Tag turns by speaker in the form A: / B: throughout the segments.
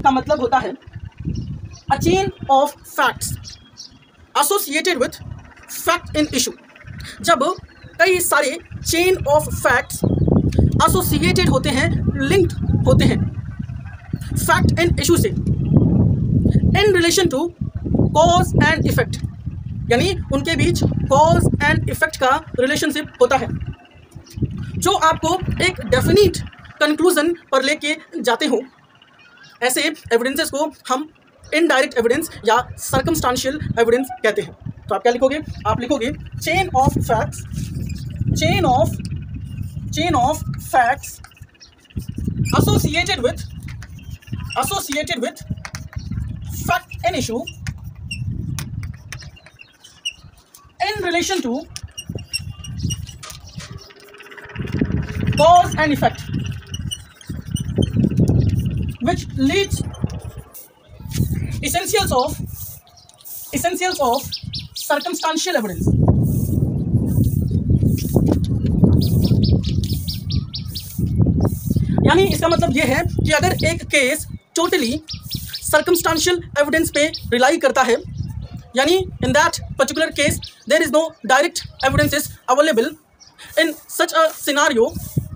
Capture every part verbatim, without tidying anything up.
A: का मतलब होता है a chain of facts associated with fact in issue. जब कई सारे चेन ऑफ फैक्ट्स एसोसिएटेड होते हैं, लिंक्ड होते हैं फैक्ट इन इशू से, in relation to cause and effect, यानी उनके बीच कॉज एंड इफेक्ट का रिलेशनशिप होता है जो आपको एक डेफिनिट कंक्लूजन पर लेके जाते हो। ऐसे एविडेंसेस को हम इनडायरेक्ट एविडेंस या सर्कमस्टांशियल एविडेंस कहते हैं। तो आप क्या लिखोगे? आप लिखोगे chain of facts, chain of chain of facts associated with associated with fact in issue in relation to cause and effect, which leads essentials of essentials of circumstantial evidence। यानी इसका मतलब यह है कि अगर एक केस टोटली सर्कमस्टांशियल एविडेंस पे rely करता है, यानी in that particular case there is no direct evidences available, in such a scenario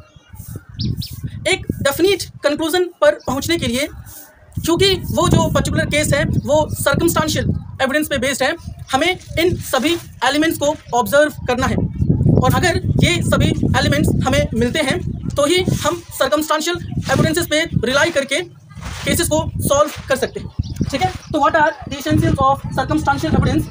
A: एक डेफिनिट कंक्लूजन पर पहुंचने के लिए, क्योंकि वो जो पर्टिकुलर केस है वो सर्कमस्टांशियल एविडेंस पे बेस्ड है, हमें इन सभी एलिमेंट्स को ऑब्जर्व करना है, और अगर ये सभी एलिमेंट्स हमें मिलते हैं तो ही हम सर्कमस्टांशियल एविडेंसेस पे रिलाई करके केसेस को सॉल्व कर सकते हैं। ठीक है, तो what are the essentials of circumstantial evidence?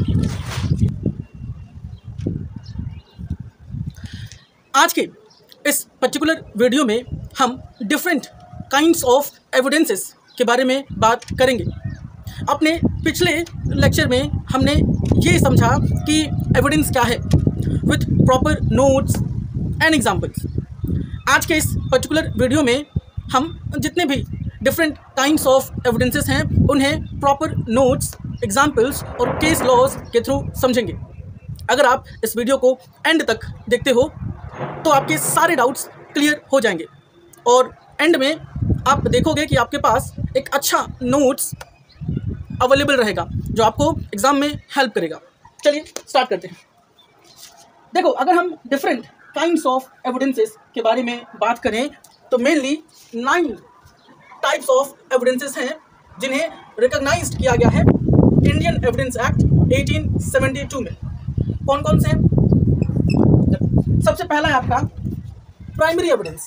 A: आज के इस पर्टिकुलर वीडियो में हम डिफरेंट काइंड्स ऑफ एविडेंसेस के बारे में बात करेंगे। अपने पिछले लेक्चर में हमने ये समझा कि एविडेंस क्या है with proper notes and examples. आज के इस पर्टिकुलर वीडियो में हम जितने भी डिफरेंट काइंड्स ऑफ एविडेंसेस हैं उन्हें प्रॉपर नोट्स, एग्जांपल्स और केस लॉज के थ्रू समझेंगे। अगर आप इस वीडियो को एंड तक देखते हो तो आपके सारे डाउट्स क्लियर हो जाएंगे, और एंड में आप देखोगे कि आपके पास एक अच्छा नोट्स अवेलेबल रहेगा जो आपको एग्ज़ाम में हेल्प करेगा। चलिए स्टार्ट करते हैं। देखो, अगर हम डिफरेंट काइंड्स ऑफ एविडेंसेस के बारे में बात करें तो mainly nine types of evidences हैं जिन्हें रिकॉग्नाइज्ड किया गया है इंडियन एविडेंस एक्ट अठारह सौ बहत्तर में। कौन कौन से? सबसे पहला है आपका प्राइमरी एविडेंस।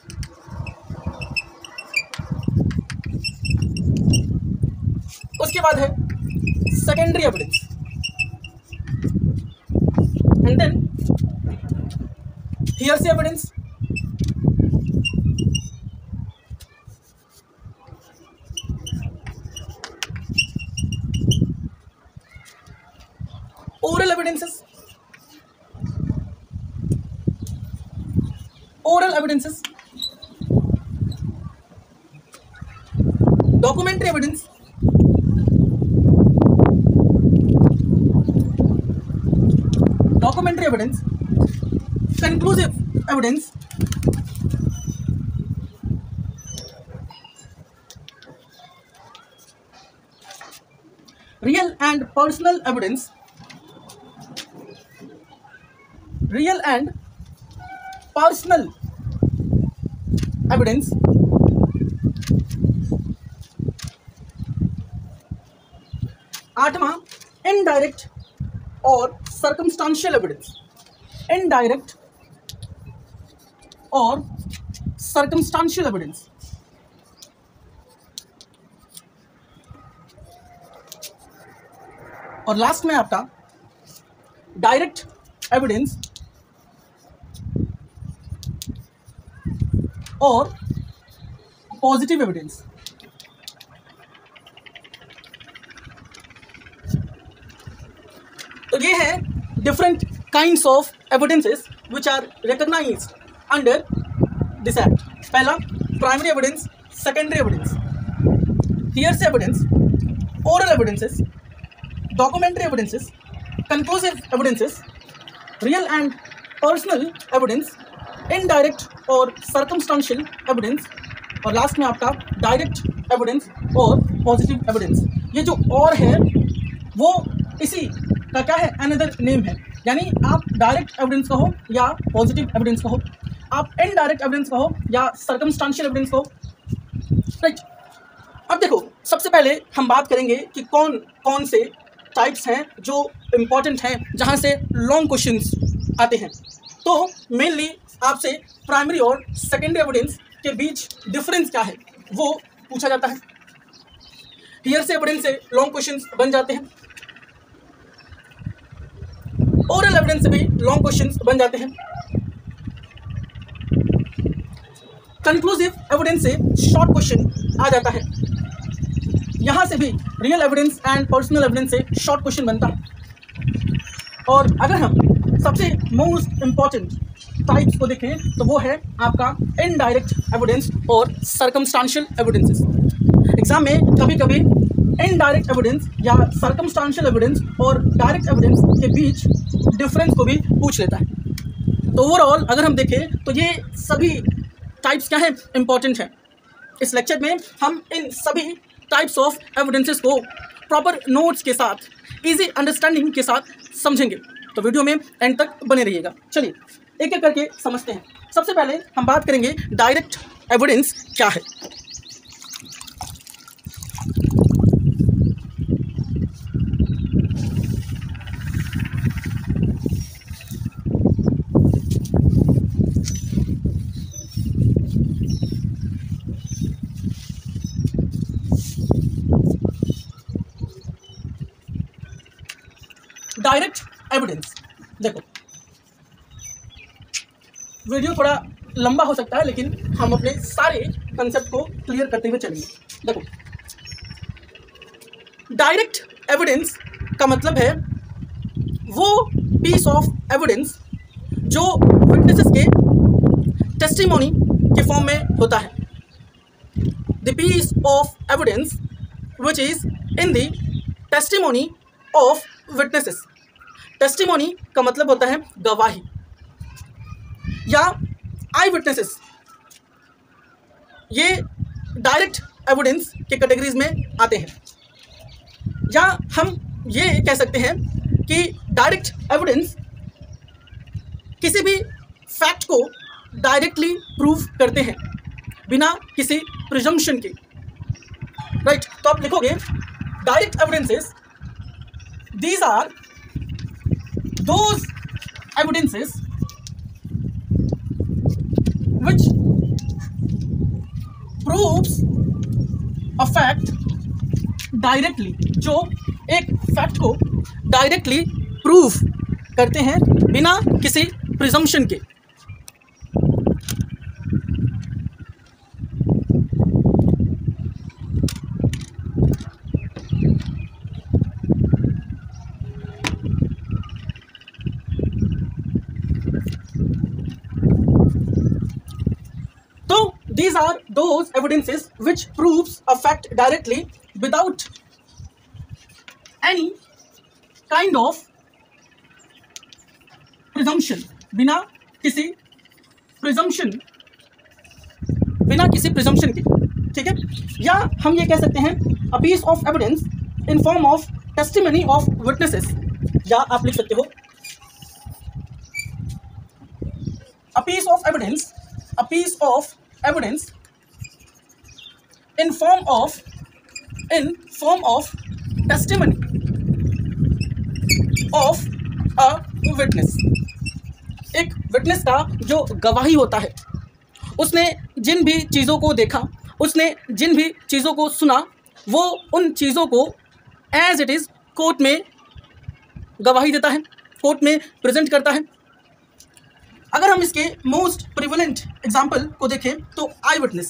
A: उसके बाद है secondary evidence, and then hearsay evidence, oral evidences, oral evidences, documentary evidence, documentary evidence, conclusive evidence, real and personal evidence, real and personal evidence, आठवां इनडायरेक्ट और सर्कमस्टांशियल एविडेंस, इनडायरेक्ट और सर्कमस्टांशियल एविडेंस, और last में आपका direct evidence और positive evidence. तो ये है different kinds of evidences which are recognised under this act. पहला primary evidence, secondary evidence, hearsay evidence, oral evidences, documentary evidences, conclusive evidences, real and personal evidence, indirect और circumstantial evidence, और last में आपका direct evidence और positive evidence. ये जो और है वो इसी का क्या है, अनदर नेम है। यानी आप डायरेक्ट एविडेंस कहो या पॉजिटिव एविडेंस कहो, आप इनडायरेक्ट एविडेंस कहो या सर्कमस्टांशियल एविडेंस कहो, राइट। अब देखो, सबसे पहले हम बात करेंगे कि कौन कौन से टाइप्स हैं जो इम्पॉर्टेंट हैं, जहाँ से लॉन्ग क्वेश्चंस आते हैं। तो मेनली आपसे प्राइमरी और सेकेंडरी एविडेंस के बीच डिफरेंस क्या है वो पूछा जाता है। हियर से एविडेंस से लॉन्ग क्वेश्चंस बन जाते हैं, ओरल एविडेंस से भी लॉन्ग क्वेश्चंस बन जाते हैं, कंक्लूसिव एविडेंस से शॉर्ट क्वेश्चन आ जाता है, यहाँ से भी real evidence and personal evidence से शॉर्ट क्वेश्चन बनता है। और अगर हम सबसे मोस्ट इम्पॉर्टेंट टाइप्स को देखें तो वो है आपका इनडायरेक्ट एविडेंस और सर्कमस्टांशियल एविडेंसेस। एग्जाम में कभी कभी इनडायरेक्ट एविडेंस या सर्कमस्टांशियल एविडेंस और डायरेक्ट एविडेंस के बीच डिफरेंस को भी पूछ लेता है। तो ओवरऑल अगर हम देखें तो ये सभी टाइप्स क्या है, इंपॉर्टेंट है। इस लेक्चर में हम इन सभी टाइप्स ऑफ एविडेंसेस को प्रॉपर नोट्स के साथ, इजी अंडरस्टैंडिंग के साथ समझेंगे। तो वीडियो में एंड तक बने रहिएगा। चलिए एक एक करके समझते हैं। सबसे पहले हम बात करेंगे डायरेक्ट एविडेंस क्या है। डायरेक्ट एविडेंस, देखो वीडियो थोड़ा लंबा हो सकता है लेकिन हम अपने सारे कंसेप्ट को क्लियर करते हुए चलेंगे। देखो, डायरेक्ट एविडेंस का मतलब है वो पीस ऑफ एविडेंस जो विटनेसेस के टेस्टिमोनी के फॉर्म में होता है। The piece of evidence which is in the testimony of witnesses. Testimony का मतलब होता है गवाही या आई विटनेसेस। ये डायरेक्ट एविडेंस के कैटेगरीज में आते हैं। या हम ये कह सकते हैं कि डायरेक्ट एविडेंस किसी भी फैक्ट को डायरेक्टली प्रूव करते हैं बिना किसी प्रिजम्पशन के, राइट। तो आप लिखोगे direct evidences, these are those evidences which proves a fact directly, जो एक फैक्ट को डायरेक्टली प्रूव करते हैं बिना किसी प्रिजम्पशन के। These are those evidences which proves a fact directly without any kind of presumption, बिना किसी presumption, बिना किसी presumption के, ठीक है। या हम ये कह सकते हैं a piece of evidence in form of testimony of witnesses, या आप लिख सकते हो a piece of evidence, a piece of evidence in form of in form of testimony of a witness। एक विटनेस का जो गवाही होता है, उसने जिन भी चीज़ों को देखा, उसने जिन भी चीज़ों को सुना, वो उन चीज़ों को एज इट इज़ कोर्ट में गवाही देता है, कोर्ट में प्रेजेंट करता है। अगर हम इसके मोस्ट प्रिवलेंट एग्जाम्पल को देखें तो आई विटनेस,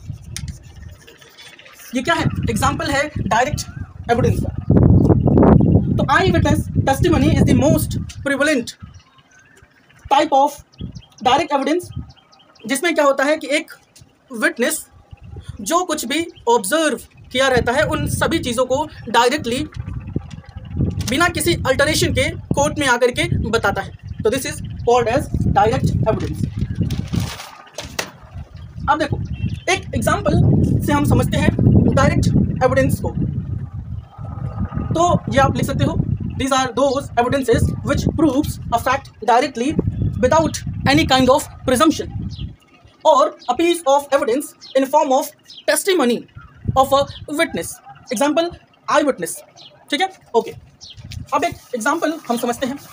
A: ये क्या है, एग्जाम्पल है डायरेक्ट एविडेंस का। तो eye witness testimony is the most prevalent type of direct evidence, जिसमें क्या होता है कि एक विटनेस जो कुछ भी ऑब्जर्व किया रहता है उन सभी चीज़ों को डायरेक्टली बिना किसी अल्टरेशन के कोर्ट में आकर के बताता है। तो this is called as direct evidence. अब देखो, एक एग्जाम्पल से हम समझते हैं डायरेक्ट एविडेंस को। तो ये आप लिख सकते हो, these are those evidences which proves a fact directly without any kind of presumption, और a piece of evidence in form of testimony of a witness. Example eye witness. ठीक है, ओके। अब एक एग्जाम्पल हम समझते हैं।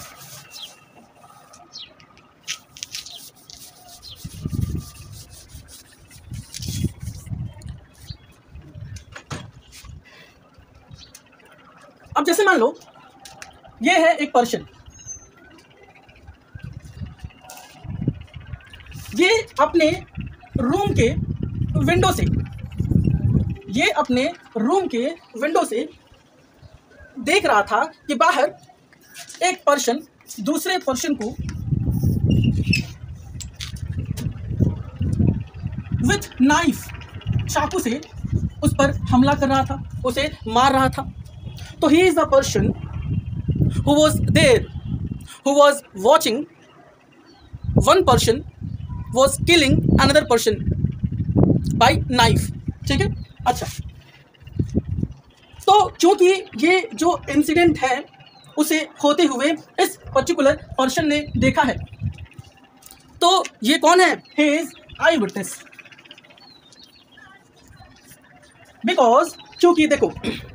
A: अब जैसे मान लो ये है एक पर्सन, ये अपने रूम के विंडो से ये अपने रूम के विंडो से देख रहा था कि बाहर एक पर्सन दूसरे पर्सन को विथ नाइफ, चाकू से उस पर हमला कर रहा था, उसे मार रहा था। तो he is the person who was there, who was watching one person was killing another person by knife. ठीक है, अच्छा। तो क्योंकि ये जो इंसिडेंट है उसे होते हुए इस पर्टिकुलर पर्सन ने देखा है, तो ये कौन है? He is eye witness. Because क्योंकि देखो,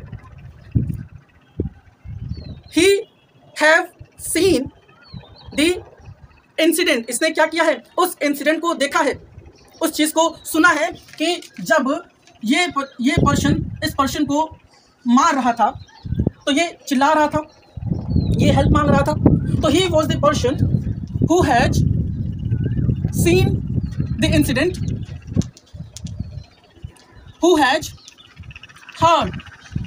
A: he have seen the incident, इसने क्या किया है? उस इंसिडेंट को देखा है, उस चीज को सुना है कि जब ये ये पर्सन इस पर्सन को मार रहा था तो ये चिल्ला रहा था, ये हेल्प मांग रहा था। तो he was the person who has seen the incident, who has heard.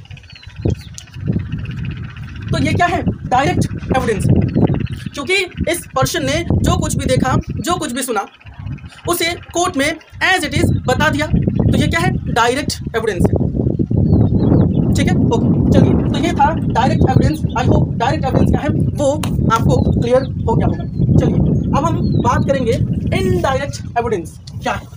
A: तो ये क्या है? Direct evidence. क्योंकि इस पर्सन ने जो कुछ भी देखा, जो कुछ भी सुना, उसे कोर्ट में एज इट इज बता दिया। तो ये क्या है? डायरेक्ट एविडेंस है। ठीक है, ओके, चलिए। तो ये था direct evidence. I hope direct evidence क्या है वो आपको क्लियर हो गया होगा। चलिए अब हम बात करेंगे इनडायरेक्ट एविडेंस क्या है।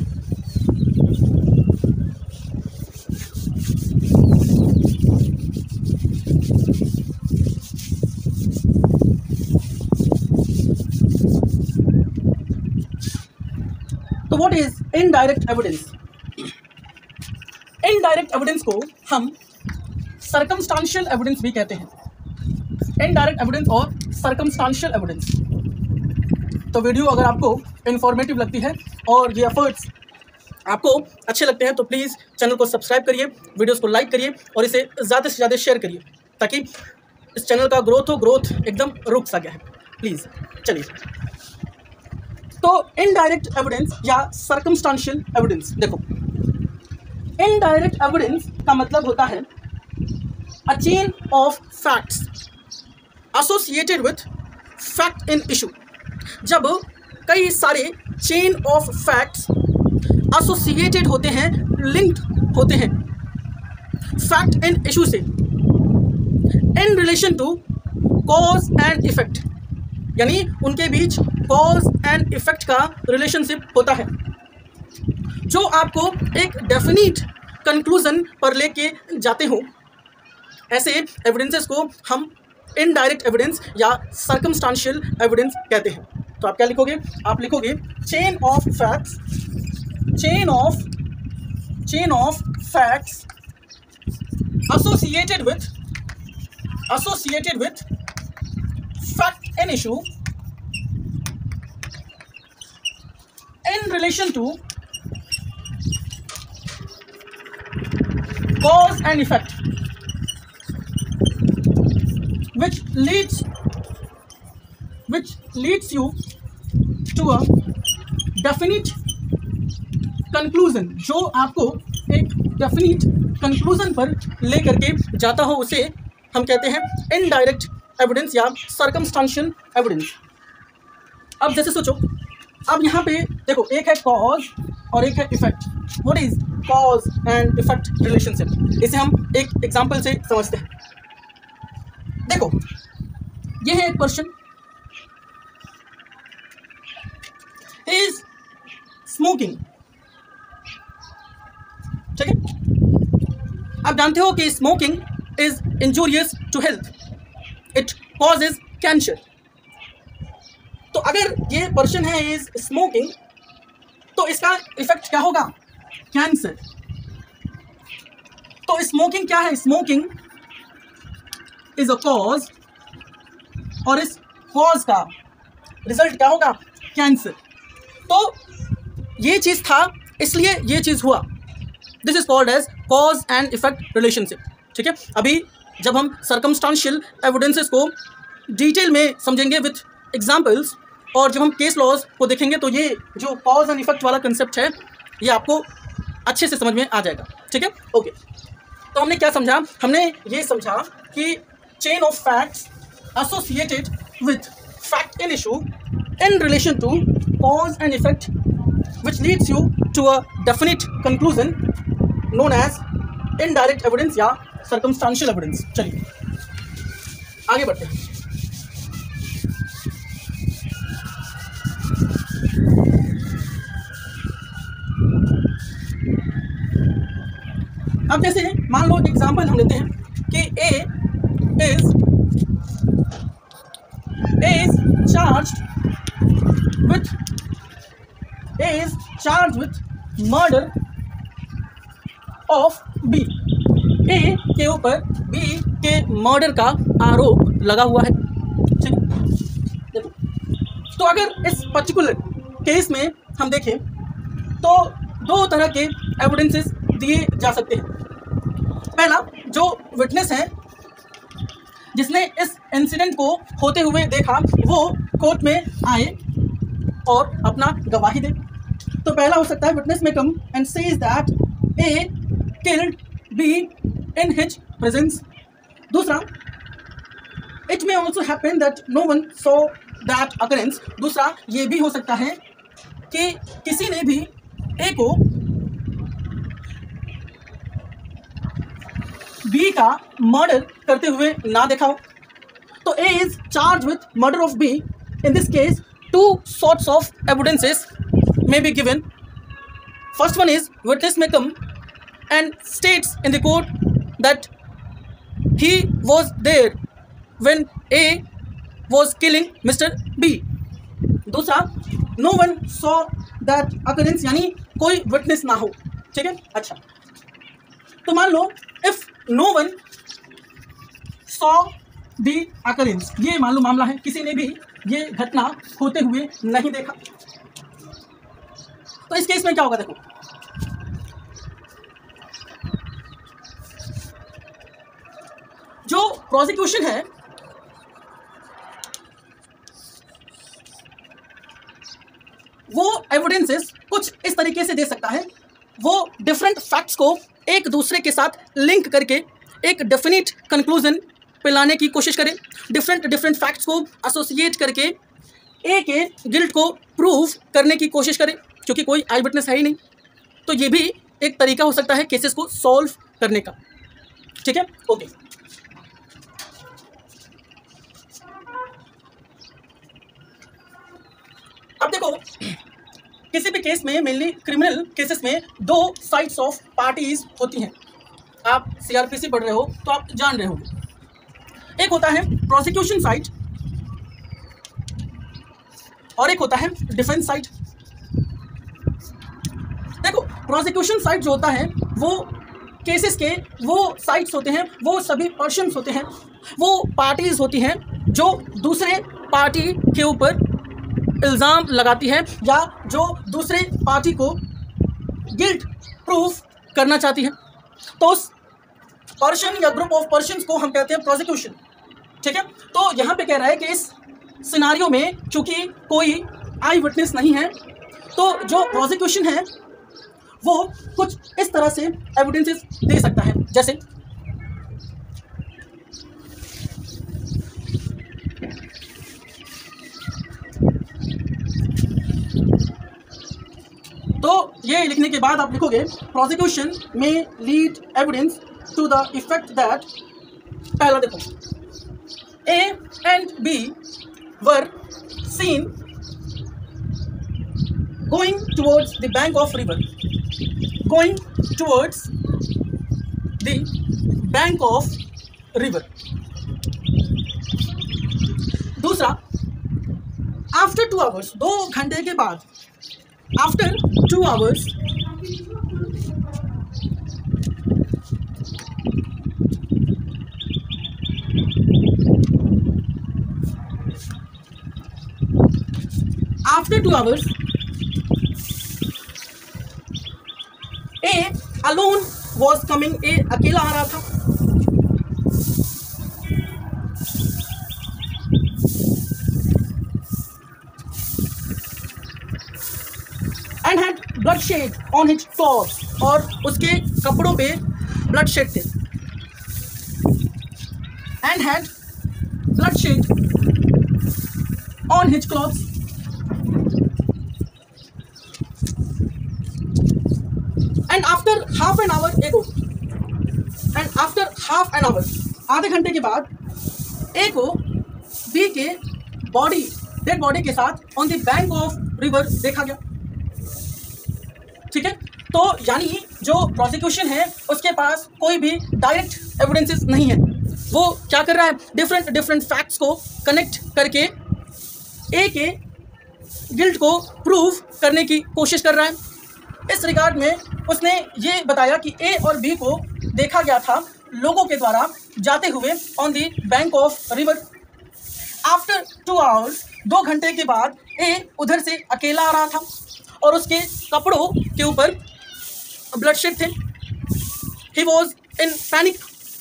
A: तो what is indirect evidence? Indirect evidence को हम सर्कमस्टांशियल एविडेंस भी कहते हैं। इनडायरेक्ट एविडेंस और सर्कमस्टांशियल एविडेंस। तो वीडियो अगर आपको इन्फॉर्मेटिव लगती है और ये एफर्ट्स आपको अच्छे लगते हैं तो प्लीज़ चैनल को सब्सक्राइब करिए, वीडियोस को लाइक करिए और इसे ज़्यादा से ज़्यादा शेयर करिए ताकि इस चैनल का ग्रोथ हो। ग्रोथ एकदम रुक सा गया है, प्लीज़। चलिए, तो इनडायरेक्ट एविडेंस या सर्कमस्टांशियल एविडेंस। देखो, इनडायरेक्ट एविडेंस का मतलब होता है a chain of facts associated with fact in issue. जब कई सारे चेन ऑफ फैक्ट्स एसोसिएटेड होते हैं, लिंक्ड होते हैं फैक्ट इन इशू से, in relation to cause and effect, यानी उनके बीच कॉज एंड इफेक्ट का रिलेशनशिप होता है जो आपको एक डेफिनिट कंक्लूजन पर लेके जाते हो। ऐसे एविडेंसेस को हम इनडायरेक्ट एविडेंस या सर्कमस्टांशियल एविडेंस कहते हैं। तो आप क्या लिखोगे? आप लिखोगे chain of facts, chain of chain of facts associated with associated with fact in issue in relation to cause and effect, which leads which leads you to a definite conclusion, जो आपको एक definite conclusion पर ले करके जाता हो, उसे हम कहते हैं indirect evidence या circumstantial evidence। अब जैसे सोचो, अब यहाँ पे देखो, एक है कॉज और एक है effect. What is cause and effect relationship? इसे हम एक एग्जांपल से समझते हैं। देखो, ये है एक पर्सन, ही इज स्मोकिंग, आप जानते हो कि smoking is injurious to health, it causes cancer. तो अगर ये पर्सन है इज स्मोकिंग तो इसका इफेक्ट क्या होगा? कैंसर। तो स्मोकिंग क्या है? स्मोकिंग इज अ कॉज, और इस कॉज का रिजल्ट क्या होगा? कैंसर। तो ये चीज था, इसलिए ये चीज हुआ। This is called as cause and effect relationship. ठीक है, अभी जब हम सर्कमस्टांशियल एविडेंसेस को डिटेल में समझेंगे विथ एग्जाम्पल्स, और जब हम केस लॉज को देखेंगे तो ये जो कॉज एंड इफेक्ट वाला कंसेप्ट है ये आपको अच्छे से समझ में आ जाएगा। ठीक है, ओके। तो हमने क्या समझा? हमने ये समझा कि chain of facts associated with fact in issue in relation to cause and effect which leads you to a definite conclusion known as indirect evidence या circumstantial evidence। चलिए आगे बढ़ते हैं। अब जैसे मान लो एग्जाम्पल हम लेते हैं कि A is A is charged with A is charged with murder of B। A के ऊपर B के मर्डर का आरोप लगा हुआ है। ठीक, देखो तो अगर इस पर्टिकुलर केस में हम देखें तो दो तरह के एविडेंसेस दिए जा सकते हैं। पहला, जो विटनेस है जिसने इस इंसिडेंट को होते हुए देखा वो कोर्ट में आए और अपना गवाही दे। तो पहला हो सकता है witness may come and says that A killed B in his presence. दूसरा, it may also happen that no one saw that occurrence. दूसरा ये भी हो सकता है कि किसी ने भी ए को बी का मर्डर करते हुए ना देखा हो। तो A is charge with murder of B. In this case two sorts of evidences may be given. First one is witness may come and states in the court that he was there when A was killing Mister B. दूसरा, no one saw that occurrence, यानी कोई witness ना हो। ठीक है, अच्छा तो मान लो if no one saw the occurrence, ये मान लो मामला है, किसी ने भी ये घटना होते हुए नहीं देखा, तो इस केस में क्या होगा? देखो जो प्रोसिक्यूशन है वो एविडेंसेस कुछ इस तरीके से दे सकता है, वो डिफरेंट फैक्ट्स को एक दूसरे के साथ लिंक करके एक डेफिनेट कंक्लूजन पे लाने की कोशिश करे, डिफरेंट डिफरेंट फैक्ट्स को एसोसिएट करके ए के गिल्ट को प्रूव करने की कोशिश करे, क्योंकि कोई आई विटनेस है ही नहीं। तो ये भी एक तरीका हो सकता है केसेस को सॉल्व करने का। ठीक है, ओके। अब देखो किसी भी केस में, मेनली क्रिमिनल केसेस में, दो साइड्स ऑफ पार्टीज होती हैं। आप सीआरपीसी पढ़ रहे हो तो आप जान रहे होंगे। एक होता है प्रोसिक्यूशन साइड और एक होता है डिफेंस साइड। देखो प्रोसिक्यूशन साइड जो होता है वो केसेस के वो साइड्स होते हैं, वो सभी पर्सन्स होते हैं, वो पार्टीज होती हैं जो दूसरे पार्टी के ऊपर इल्ज़ाम लगाती है या जो दूसरे पार्टी को गिल्ट प्रूफ करना चाहती है। तो उस पर्सन या ग्रुप ऑफ पर्सन्स को हम कहते हैं प्रोसिक्यूशन। ठीक है, तो यहाँ पे कह रहा है कि इस सिनारियो में चूंकि कोई आई विटनेस नहीं है तो जो प्रोसिक्यूशन है वो कुछ इस तरह से एविडेंसेस दे सकता है। जैसे तो ये लिखने के बाद आप लिखोगे प्रोसिक्यूशन में lead evidence to the effect that, पहला देखो, A and B were seen going towards the bank of river, going towards the bank of river. दूसरा, आफ्टर टू आवर्स, दो घंटे के बाद, after two hours after two hours A alone was coming, A अकेला आ रहा था। And had blood shed on his clothes, और उसके कपड़ों पे ब्लड शेड थे। And had blood shed on his clothes, and after half an hour ago, and after half an hour, आधे घंटे के बाद ए को बी के बॉडी, डेड बॉडी के साथ on the bank of river देखा गया। ठीक है, तो यानी जो प्रोसिक्यूशन है उसके पास कोई भी डायरेक्ट एविडेंसेस नहीं है। वो क्या कर रहा है, डिफरेंट डिफरेंट फैक्ट्स को कनेक्ट करके ए के गिल्ट को प्रूव करने की कोशिश कर रहा है। इस रिगार्ड में उसने ये बताया कि ए और बी को देखा गया था लोगों के द्वारा जाते हुए on the bank of river. After two hours, दो घंटे के बाद ए उधर से अकेला आ रहा था और उसके कपड़ों के ऊपर ब्लड शेड थे। He was in panic.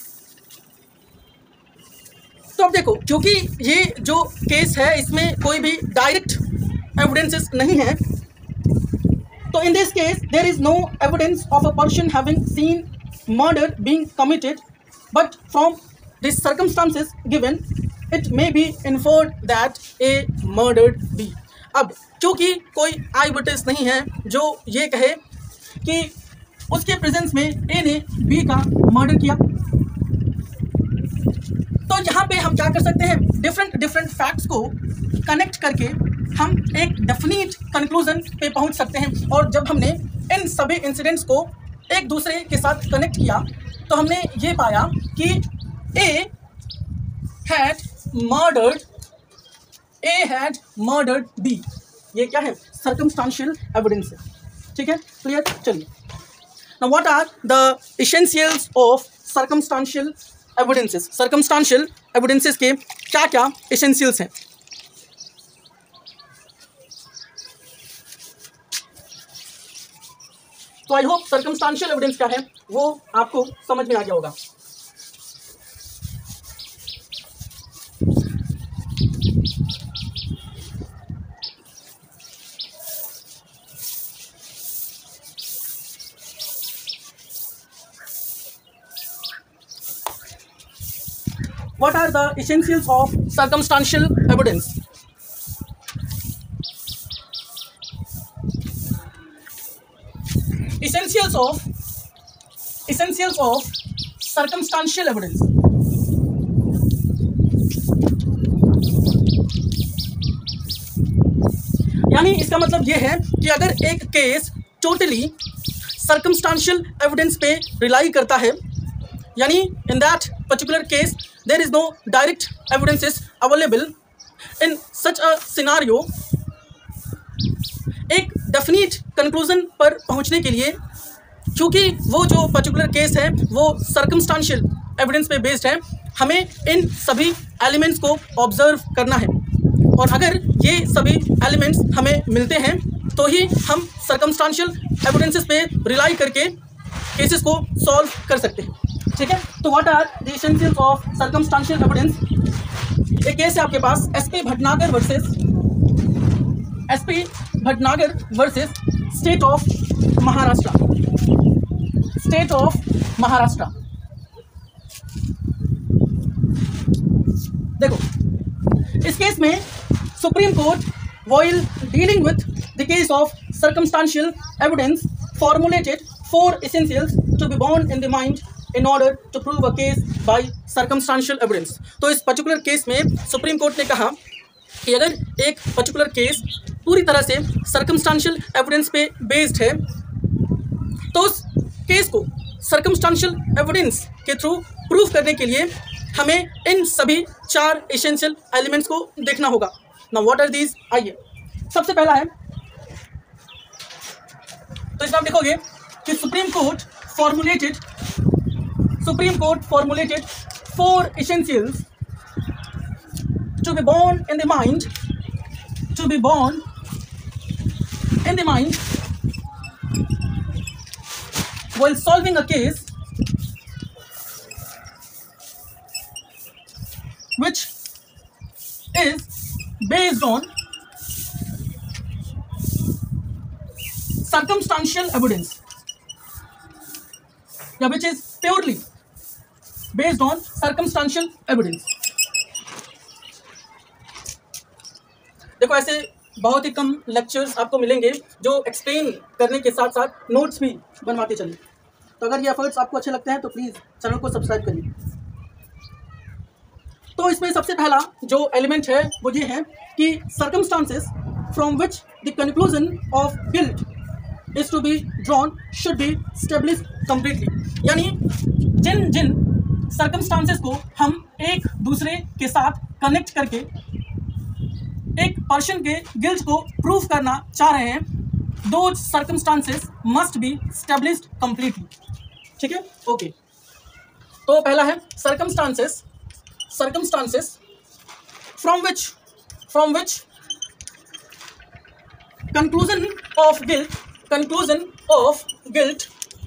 A: तो अब देखो, क्योंकि ये जो केस है इसमें कोई भी डायरेक्ट एविडेंसेस नहीं है, तो in this case there is no evidence of a person having seen murder being committed, but from the circumstances given it may be inferred that A murdered B। अब क्योंकि कोई आई विटनेस नहीं है जो ये कहे कि उसके प्रेजेंस में A ने B का मर्डर किया, तो यहाँ पे हम क्या कर सकते हैं, डिफरेंट डिफरेंट फैक्ट्स को कनेक्ट करके हम एक डेफिनेट कंक्लूजन पे पहुंच सकते हैं। और जब हमने इन सभी इंसिडेंट्स को एक दूसरे के साथ कनेक्ट किया तो हमने ये पाया कि A had murdered A had murdered B. ये क्या है, सर्कमस्टांशियल एविडेंस है। ठीक है, क्लियर। चलिए, now what are the essentials of circumstantial evidences. सर्कमस्टांशियल एविडेंसेस के क्या क्या एसेंशियल्स हैं। तो आई होप सर्कमस्टांशियल एविडेंस क्या है वो आपको समझ में आ गया होगा। What are the essentials of circumstantial evidence? Essentials of essentials of circumstantial evidence. यानी इसका मतलब ये है कि अगर एक केस टोटली सर्कमस्टांशियल एविडेंस पे रिलाई करता है, यानी in that particular case there is no direct evidences available, in such a scenario एक डेफिनेट कंक्लूजन पर पहुंचने के लिए, क्योंकि वो जो पर्टिकुलर केस है वो सर्कमस्टांशियल एविडेंस पे बेस्ड है, हमें इन सभी एलिमेंट्स को ऑब्जर्व करना है। और अगर ये सभी एलिमेंट्स हमें मिलते हैं तो ही हम सर्कमस्टांशियल एविडेंसेस पे रिलाई करके केसेस को सॉल्व कर सकते हैं। ठीक है, तो what are the essentials of circumstantial evidence. एक केस है आपके पास, S P Bhatnagar versus S P Bhatnagar versus state of Maharashtra. State of Maharashtra. देखो, इस केस में Supreme Court while dealing with the case of circumstantial evidence formulated four essentials to be borne in the mind in order to prove a case by circumstantial evidence। तो इस particular case में Supreme Court ने कहा कि अगर एक particular case पूरी तरह से सर्कमस्टांशियल एविडेंस पे बेस्ड है तो उस केस को सर्कमस्टांशियल एविडेंस के थ्रू प्रूफ करने के लिए हमें इन सभी चार एसेंशियल एलिमेंट्स को देखना होगा। Now what are these? आइए, सबसे पहला है, तो इसमें आप देखोगे कि Supreme Court formulated Supreme Court formulated four essentials to be borne in the mind to be borne in the mind while solving a case which is based on circumstantial evidence, yeah, which is purely based on circumstantial evidence. देखो, ऐसे बहुत ही कम lectures आपको मिलेंगे जो explain करने के साथ साथ नोट्स भी बनवाते चले। तो अगर ये एफर्ट्स आपको अच्छे लगते हैं तो प्लीज़ चैनल को सब्सक्राइब करिए। तो इसमें सबसे पहला जो एलिमेंट है वो ये है कि circumstances from which the conclusion of guilt is to be drawn should be established completely. यानी जिन जिन सर्कमस्टांसेस को हम एक दूसरे के साथ कनेक्ट करके एक पर्सन के गिल्ट को प्रूफ करना चाह रहे हैं, दो circumstances must be established completely. ठीक है, ओके। तो पहला है circumstances circumstances from which from which conclusion of guilt conclusion of guilt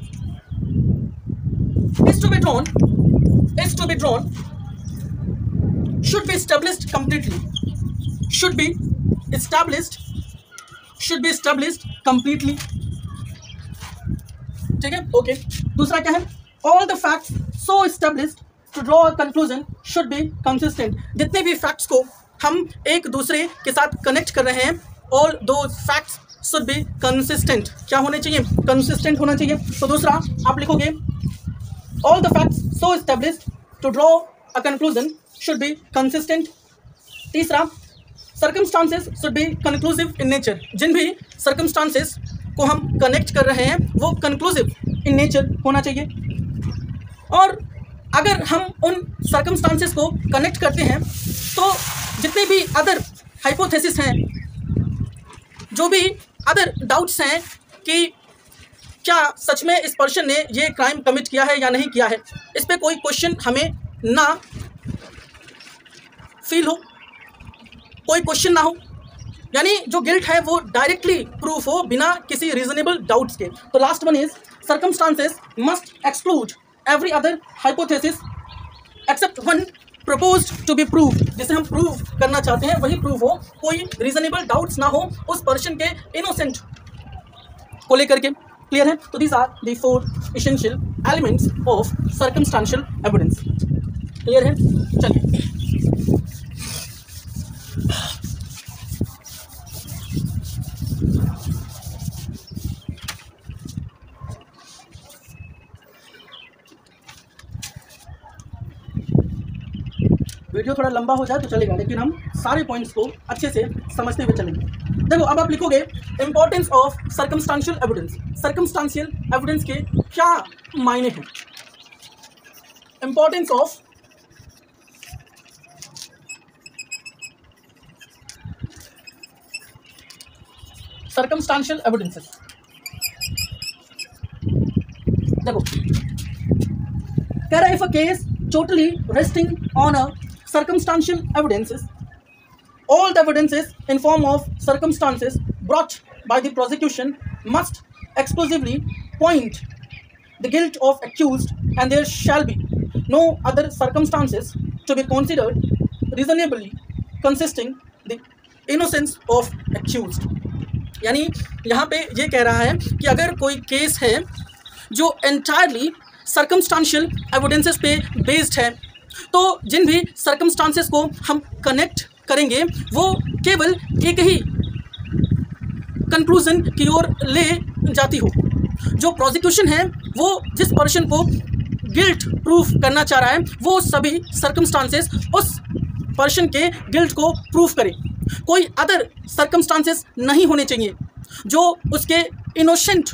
A: is to be drawn is to be drawn should be established completely should be established should be established completely। ठीक है, okay. दूसरा क्या है? all the facts so established to draw a conclusion should be consistent। जितने भी facts को हम एक दूसरे के साथ कनेक्ट कर रहे हैं, all those facts should be consistent। क्या होने चाहिए? consistent होना चाहिए। तो दूसरा आप लिखोगे all the facts so established to draw a conclusion should be consistent। तीसरा, circumstances should be conclusive in nature. जिन भी सर्कमस्टांसेस को हम कनेक्ट कर रहे हैं वो कंक्लूसिव इन नेचर होना चाहिए। और अगर हम उन सर्कमस्टांसेस को कनेक्ट करते हैं तो जितने भी अदर हाइपोथेसिस हैं, जो भी अदर डाउट्स हैं कि क्या सच में इस पर्सन ने ये क्राइम कमिट किया है या नहीं किया है, इस पर कोई क्वेश्चन हमें ना फील हो, कोई क्वेश्चन ना हो, यानी जो गिल्ट है वो डायरेक्टली प्रूफ हो बिना किसी रीजनेबल डाउट्स के। तो last one is circumstances must exclude every other hypothesis except one proposed to be proved. जिसे हम प्रूव करना चाहते हैं वही प्रूफ हो, कोई रीजनेबल डाउट्स ना हो उस पर्सन के इनोसेंट को लेकर के। क्लियर है? तो these are the four essential elements of circumstantial evidence. Clear है? चलिए, वीडियो थोड़ा लंबा हो जाए तो चलेगा, लेकिन हम सारे पॉइंट्स को अच्छे से समझते हुए चलेंगे। देखो, अब आप लिखोगे importance of circumstantial evidence. Circumstantial evidence के क्या मायने हैं? Importance of circumstantial evidences। देखो, कह रहा है if a case totally resting on a circumstantial evidences, all the evidences in form of circumstances brought by the prosecution must exclusively point the guilt of accused, and there shall be no other circumstances to be considered reasonably consisting the innocence of accused। यानी यहाँ पे ये कह रहा है कि अगर कोई केस है जो एंटायरली सर्कमस्टांशियल एविडेंसेस पे बेस्ड है, तो जिन भी सर्कमस्टांसेस को हम कनेक्ट करेंगे वो केवल एक ही कंक्लूजन की ओर ले जाती हो। जो प्रोसिक्यूशन है वो जिस पर्सन को गिल्ट प्रूफ करना चाह रहा है वो सभी सर्कमस्टांसेस उस पर्सन के गिल्ट को प्रूफ करे। कोई अदर सर्कमस्टांसेस नहीं होने चाहिए जो उसके इनोसेंट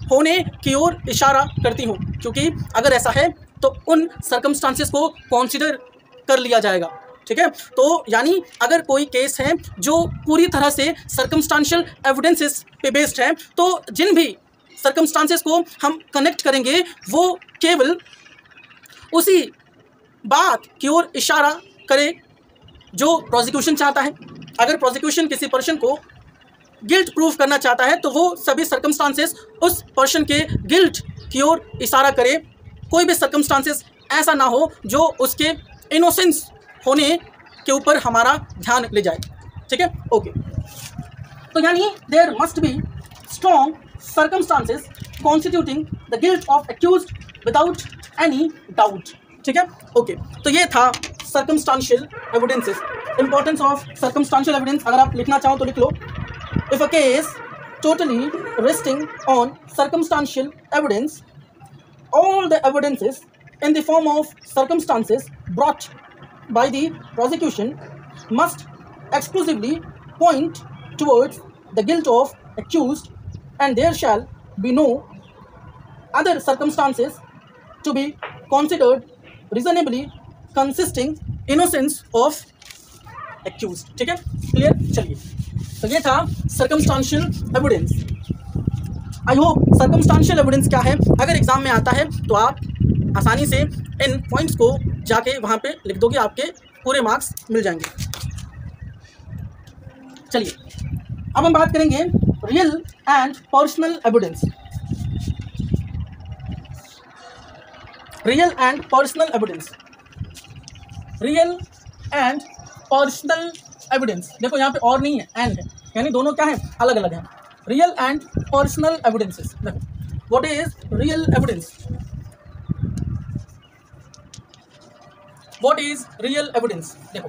A: होने की ओर इशारा करती हों, क्योंकि अगर ऐसा है तो उन सर्कमस्टांसेस को कंसीडर कर लिया जाएगा। ठीक है, तो यानी अगर कोई केस है जो पूरी तरह से सर्कमस्टांशियल एविडेंसेस पे बेस्ड है, तो जिन भी सर्कमस्टांसेस को हम कनेक्ट करेंगे वो केवल उसी बात की ओर इशारा करे जो प्रोसिक्यूशन चाहता है। अगर प्रोसिक्यूशन किसी पर्सन को गिल्ट प्रूफ करना चाहता है तो वो सभी सर्कमस्टांसेस उस पर्सन के गिल्ट की ओर इशारा करे। कोई भी सर्कमस्टांसेस ऐसा ना हो जो उसके इनोसेंस होने के ऊपर हमारा ध्यान ले जाए। ठीक है, ओके। तो यानी there must be strong circumstances constituting the guilt of accused without any doubt. ठीक है, ओके। तो ये था circumstantial evidences, importance of circumstantial evidence. अगर आप लिखना चाहो तो लिख लो। If a case totally resting on circumstantial evidence, all the evidences in the form of circumstances brought by the prosecution must exclusively point towards the guilt of accused, and there shall be no other circumstances to be considered reasonably consisting innocence of accused। ठीक है, clear. चलिए, तो ये था circumstantial evidence। I hope circumstantial evidence क्या है अगर exam में आता है तो आप आसानी से इन पॉइंट्स को जाके वहाँ पे लिख दोगे, आपके पूरे मार्क्स मिल जाएंगे। चलिए, अब हम बात करेंगे real and personal evidence. Real and personal evidence, real and personal evidence. देखो यहाँ पे और नहीं है, एंड है, यानी दोनों क्या है, अलग अलग हैं। Real and personal evidences. देखो, what is real evidence? What is real evidence? देखो,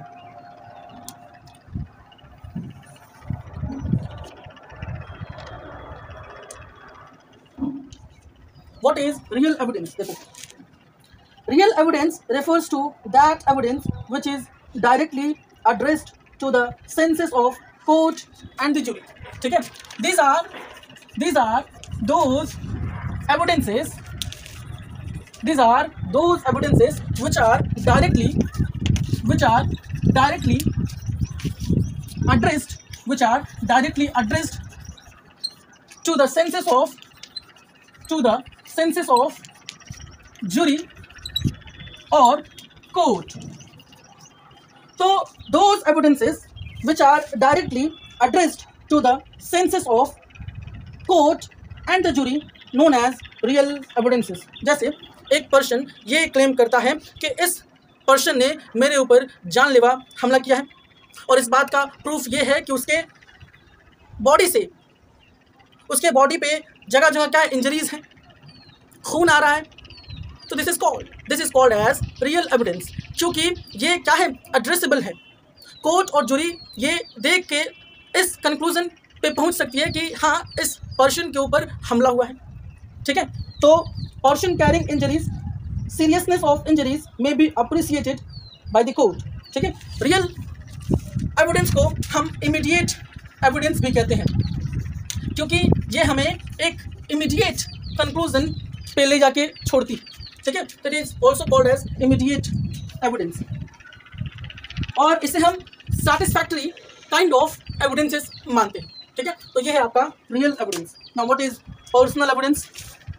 A: व्हाट इज रियल एविडेंस? देखो, real evidence refers to that evidence which is directly addressed to the senses of court and the jury। ठीक है, these are these are those evidences these are those evidences which are directly which are directly addressed which are directly addressed to the senses of to the senses of jury or court। So those evidences which are directly addressed to the senses of court and the jury known as real evidences। जैसे एक person ये claim करता है कि इस person ने मेरे ऊपर जानलेवा हमला किया है, और इस बात का प्रूफ ये है कि उसके बॉडी से उसके बॉडी पे जगह जगह क्या इंजरीज हैं, खून आ रहा है। तो this is called this is called as real evidence, क्योंकि ये क्या है, एड्रेसेबल है। कोर्ट और जुरी ये देख के इस कंक्लूजन पे पहुंच सकती है कि हाँ, इस पर्सन के ऊपर हमला हुआ है। ठीक है, तो person carrying injuries, seriousness of injuries may be appreciated by the court. ठीक है, रियल एविडेंस को हम इमीडिएट एविडेंस भी कहते हैं, क्योंकि ये हमें एक इमीडिएट कंक्लूजन पे ले जाके छोड़ती है। ठीक है, that is also called as immediate evidence, और इसे हम सैटिस्फैक्टरी काइंड ऑफ एविडेंसेस मानते हैं। ठीक है, तो ये है आपका real evidence. Now what is personal evidence?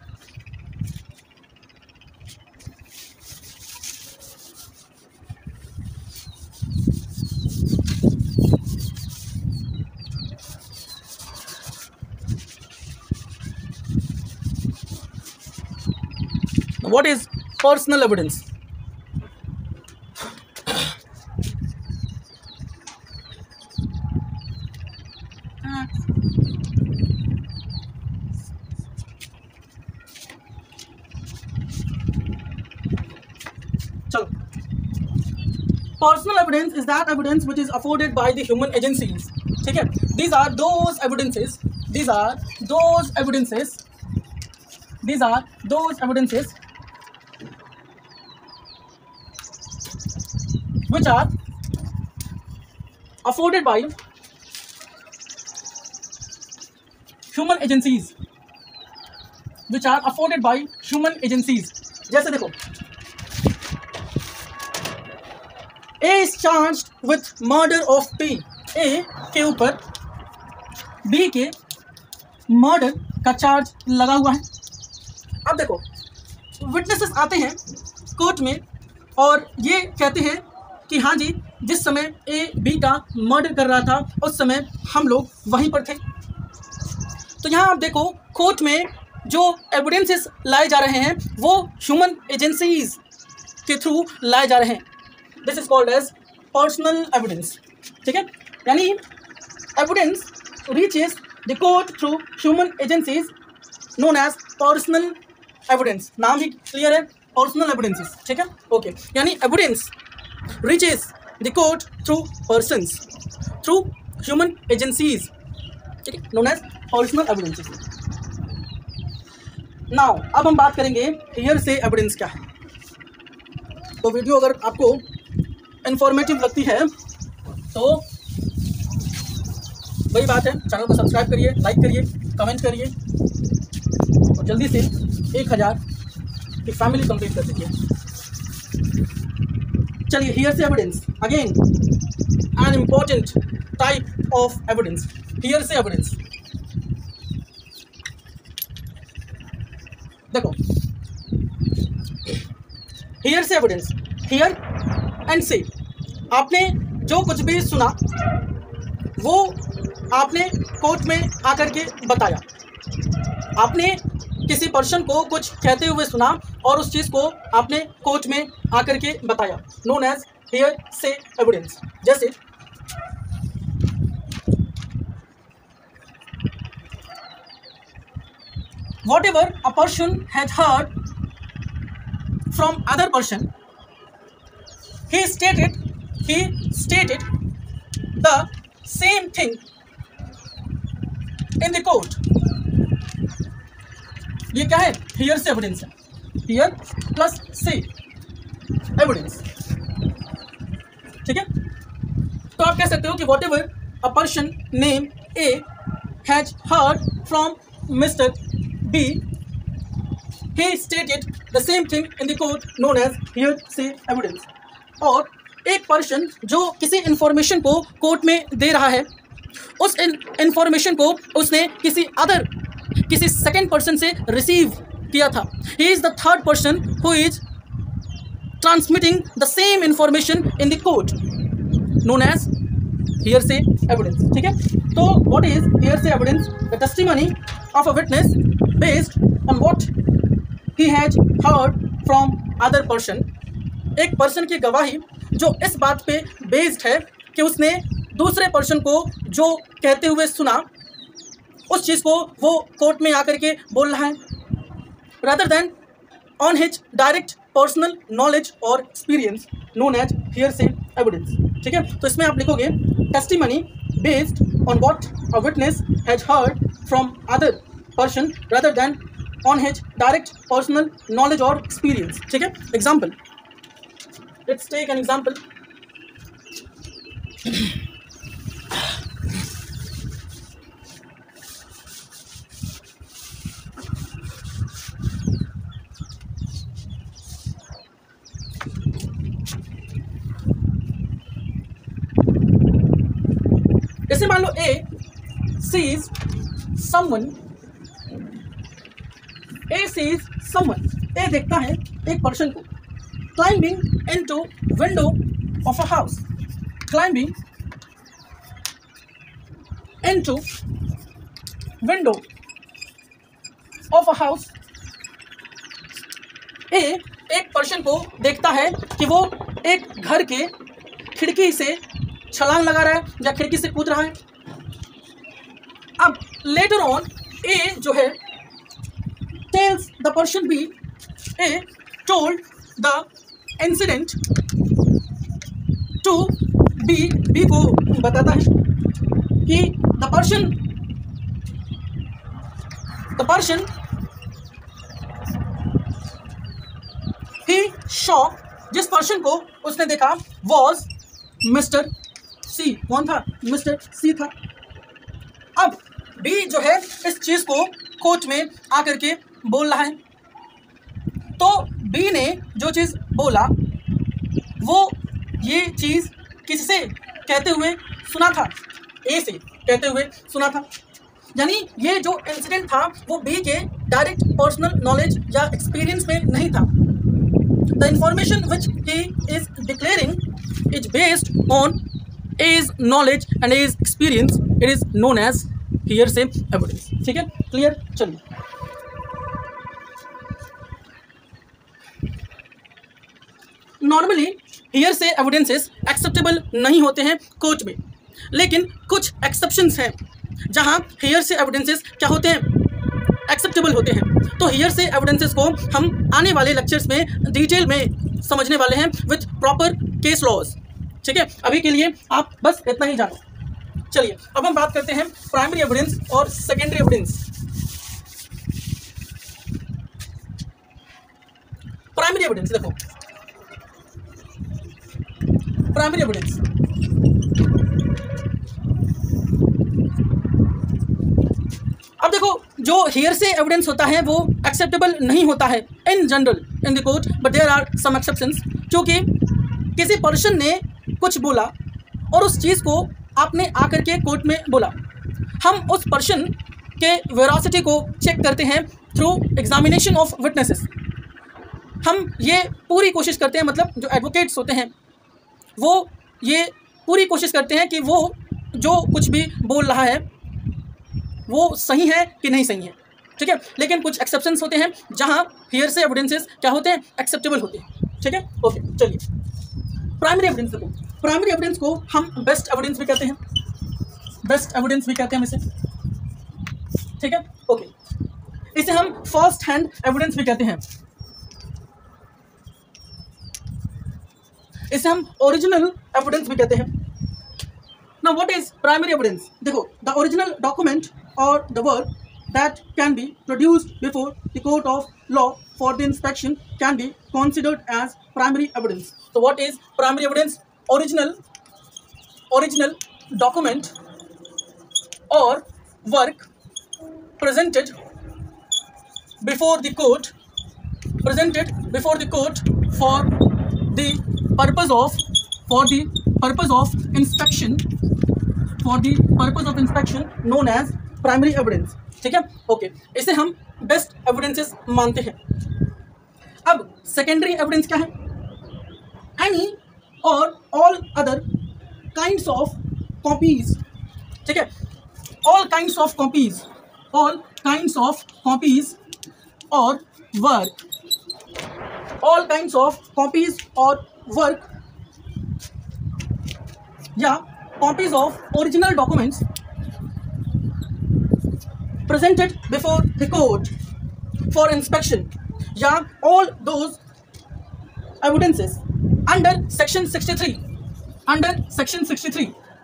A: What is personal evidence? चलो, personal evidence is that evidence which is afforded by the human agencies। ठीक है, these are those evidences these are those evidences these are those evidences which are afforded by human agencies which are afforded by human agencies. जैसे देखो, A is charged with murder of B, A के ऊपर B के murder का charge लगा हुआ है। अब देखो, विटनेसेस आते हैं कोर्ट में और ये कहते हैं कि हाँ जी, जिस समय ए बी का मर्डर कर रहा था उस समय हम लोग वहीं पर थे। तो यहाँ आप देखो, कोर्ट में जो एविडेंसेस लाए जा रहे हैं वो ह्यूमन एजेंसीज के थ्रू लाए जा रहे हैं। This is called as personal evidence. ठीक है, यानी evidence reaches the court through human agencies known as personal evidence. नाम ही क्लियर है, पर्सनल एविडेंसेस। ठीक है, ओके। यानी evidence reaches the court through persons, through human agencies, ठीक है, known as personal evidences. Now अब हम बात करेंगे हियर से एविडेंस क्या है। तो वीडियो अगर आपको इंफॉर्मेटिव लगती है तो वही बात है, चैनल को सब्सक्राइब करिए, लाइक करिए, कमेंट करिए और जल्दी से एक हज़ार की फैमिली कंप्लीट कर दीजिए। चलिए, hearsay evidence again an important type of evidence. Hearsay evidence देखो, hearsay evidence, hear and say, आपने जो कुछ भी सुना वो आपने कोर्ट में आकर के बताया। आपने किसी पर्सन को कुछ कहते हुए सुना और उस चीज़ को आपने कोर्ट में आकर के बताया, known as hearsay evidence. जैसे whatever a person had heard from other person, he stated he stated the same thing in the court. ये क्या है? हियर से एविडेंस है। Hear plus say evidence. ठीक है, तो आप कह सकते हो कि whatever a person name A has heard from mister B, he stated the same thing in the court known as hearsay evidence। और एक पर्सन जो किसी इंफॉर्मेशन को कोर्ट में दे रहा है, उस इंफॉर्मेशन को उसने किसी अदर किसी सेकेंड पर्सन से रिसीव किया था। he is the third person who is transmitting the same information in the court known as hearsay evidence। ठीक है, तो what is hearsay evidence? The testimony of a witness based on what he has heard from other person। एक person की गवाही जो इस बात पे बेस्ड है कि उसने दूसरे पर्सन को जो कहते हुए सुना उस चीज़ को वो कोर्ट में आकर के बोल रहा है, rather than on his direct personal knowledge or experience known as hearsay evidence। ठीक है, तो इसमें आप लिखोगे testimony based on what a witness has heard from other person rather than on his direct personal knowledge or experience। ठीक है, example, let's take an example। जैसे मान लो ए sees someone, ए sees someone, ए देखता है एक पर्सन को climbing into window of a house, climbing into window of a house। ए एक person को देखता है कि वो एक घर के खिड़की से छलांग लगा रहा है या खिड़की से कूद रहा है। अब लेटर ऑन ए जो है tells the person B, A told the incident to B, B को बताता है कि the person the person he saw, जिस पर्सन को उसने देखा वॉज मिस्टर सी। कौन था? मिस्टर सी था। अब बी जो है इस चीज़ को कोर्ट में आकर के बोल रहा है, तो बी ने जो चीज़ बोला वो ये चीज़ किससे कहते हुए सुना था? ए से कहते हुए सुना था। यानी ये जो इंसिडेंट था वो बी के डायरेक्ट पर्सनल नॉलेज या एक्सपीरियंस में नहीं था। The information which he is declaring is based on his knowledge and his experience, it is known as hearsay evidence. ठीक है, क्लियर? चलिए, नॉर्मली हियरसे एविडेंसेस एक्सेप्टेबल नहीं होते हैं कोर्ट में, लेकिन कुछ एक्सेप्शंस हैं जहां हियरसे एविडेंसेस क्या होते हैं? एक्सेप्टेबल होते हैं। तो हियरसे एविडेंसेस को हम आने वाले लेक्चर्स में डिटेल में समझने वाले हैं विथ प्रॉपर केस लॉज। ठीक है, अभी के लिए आप बस इतना ही जानो। चलिए, अब हम बात करते हैं प्राइमरी एविडेंस और सेकेंडरी एविडेंस। प्राइमरी एविडेंस देखो, प्राइमरी एविडेंस अब देखो, जो हियरसे एविडेंस होता है वो एक्सेप्टेबल नहीं होता है in general in the court, but there are some exceptions. क्योंकि किसी पर्सन ने कुछ बोला और उस चीज़ को आपने आकर के कोर्ट में बोला, हम उस पर्सन के वेरासिटी को चेक करते हैं थ्रू एग्जामिनेशन ऑफ विटनेसेस। हम ये पूरी कोशिश करते हैं, मतलब जो एडवोकेट्स होते हैं वो ये पूरी कोशिश करते हैं कि वो जो कुछ भी बोल रहा है वो सही है कि नहीं सही है। ठीक है, लेकिन कुछ एक्सेप्शंस होते हैं जहां हियरसे एविडेंसेस क्या होते हैं? एक्सेप्टेबल होते हैं। ठीक है, ओके। चलिए, प्राइमरी एविडेंस देखो, प्राइमरी एविडेंस को हम बेस्ट एविडेंस भी कहते हैं, बेस्ट एविडेंस भी कहते हैं इसे। ठीक है, ओके। इसे हम फर्स्ट हैंड एविडेंस भी कहते हैं, इसे हम ओरिजिनल एविडेंस भी कहते हैं। Now what is primary evidence? देखो, द ओरिजिनल डॉक्यूमेंट और the work that can be produced before the court of law for the inspection can be considered as primary evidence. So what is primary evidence? Original original document or work presented before the court presented before the court for the purpose of for the purpose of inspection for the purpose of inspection known as primary evidence. ठीक है, okay. इसे हम best evidences मानते हैं। अब secondary evidence क्या है? Any और all other kinds of copies. ठीक है, all kinds of copies, all kinds of copies और work, all kinds of copies और वर्क या copies of original documents presented before the court for inspection, yeah, all those evidences under section sixty-three under section sixty-three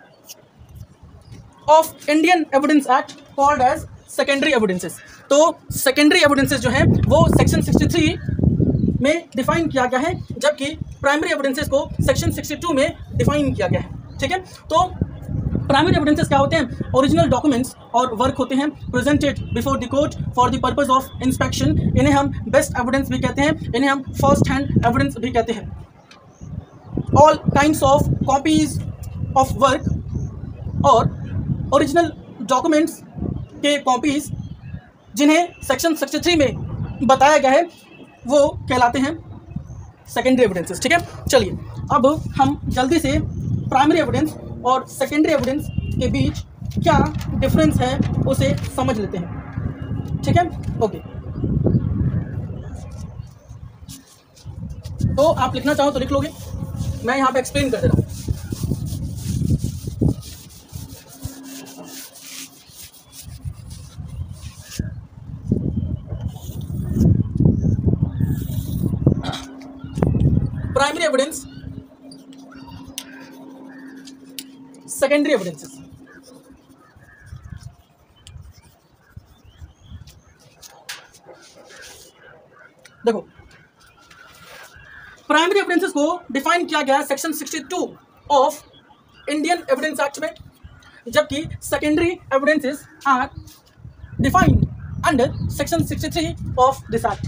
A: of Indian Evidence Act called as secondary evidences. तो secondary evidences जो हैं वो section sixty-three में define किया गया है, जबकि primary evidences को section sixty-two में डिफाइन किया गया है। ठीक है, तो प्राइमरी एविडेंसेस क्या होते हैं? ओरिजिनल डॉक्यूमेंट्स और वर्क होते हैं presented before the court for the purpose of inspection. इन्हें हम बेस्ट एविडेंस भी कहते हैं, इन्हें हम फर्स्ट हैंड एविडेंस भी कहते हैं। All kinds of copies of work और ओरिजिनल डॉक्यूमेंट्स के कॉपीज जिन्हें सेक्शन सिक्सटी थ्री में बताया गया है वो कहलाते हैं सेकेंडरी एविडेंसेस। ठीक है, चलिए अब हम जल्दी से प्राइमरी एविडेंस और सेकेंडरी एविडेंस के बीच क्या डिफरेंस है उसे समझ लेते हैं। ठीक है, ओके। तो आप लिखना चाहो तो लिख लोगे, मैं यहाँ पे एक्सप्लेन कर दे रहा हूँ। Primary evidence, secondary evidences. देखो, प्राइमरी एविडेंसेस को डिफाइन किया गया section sixty two of Indian evidence act में, जबकि secondary evidences are defined under section sixty three of this act.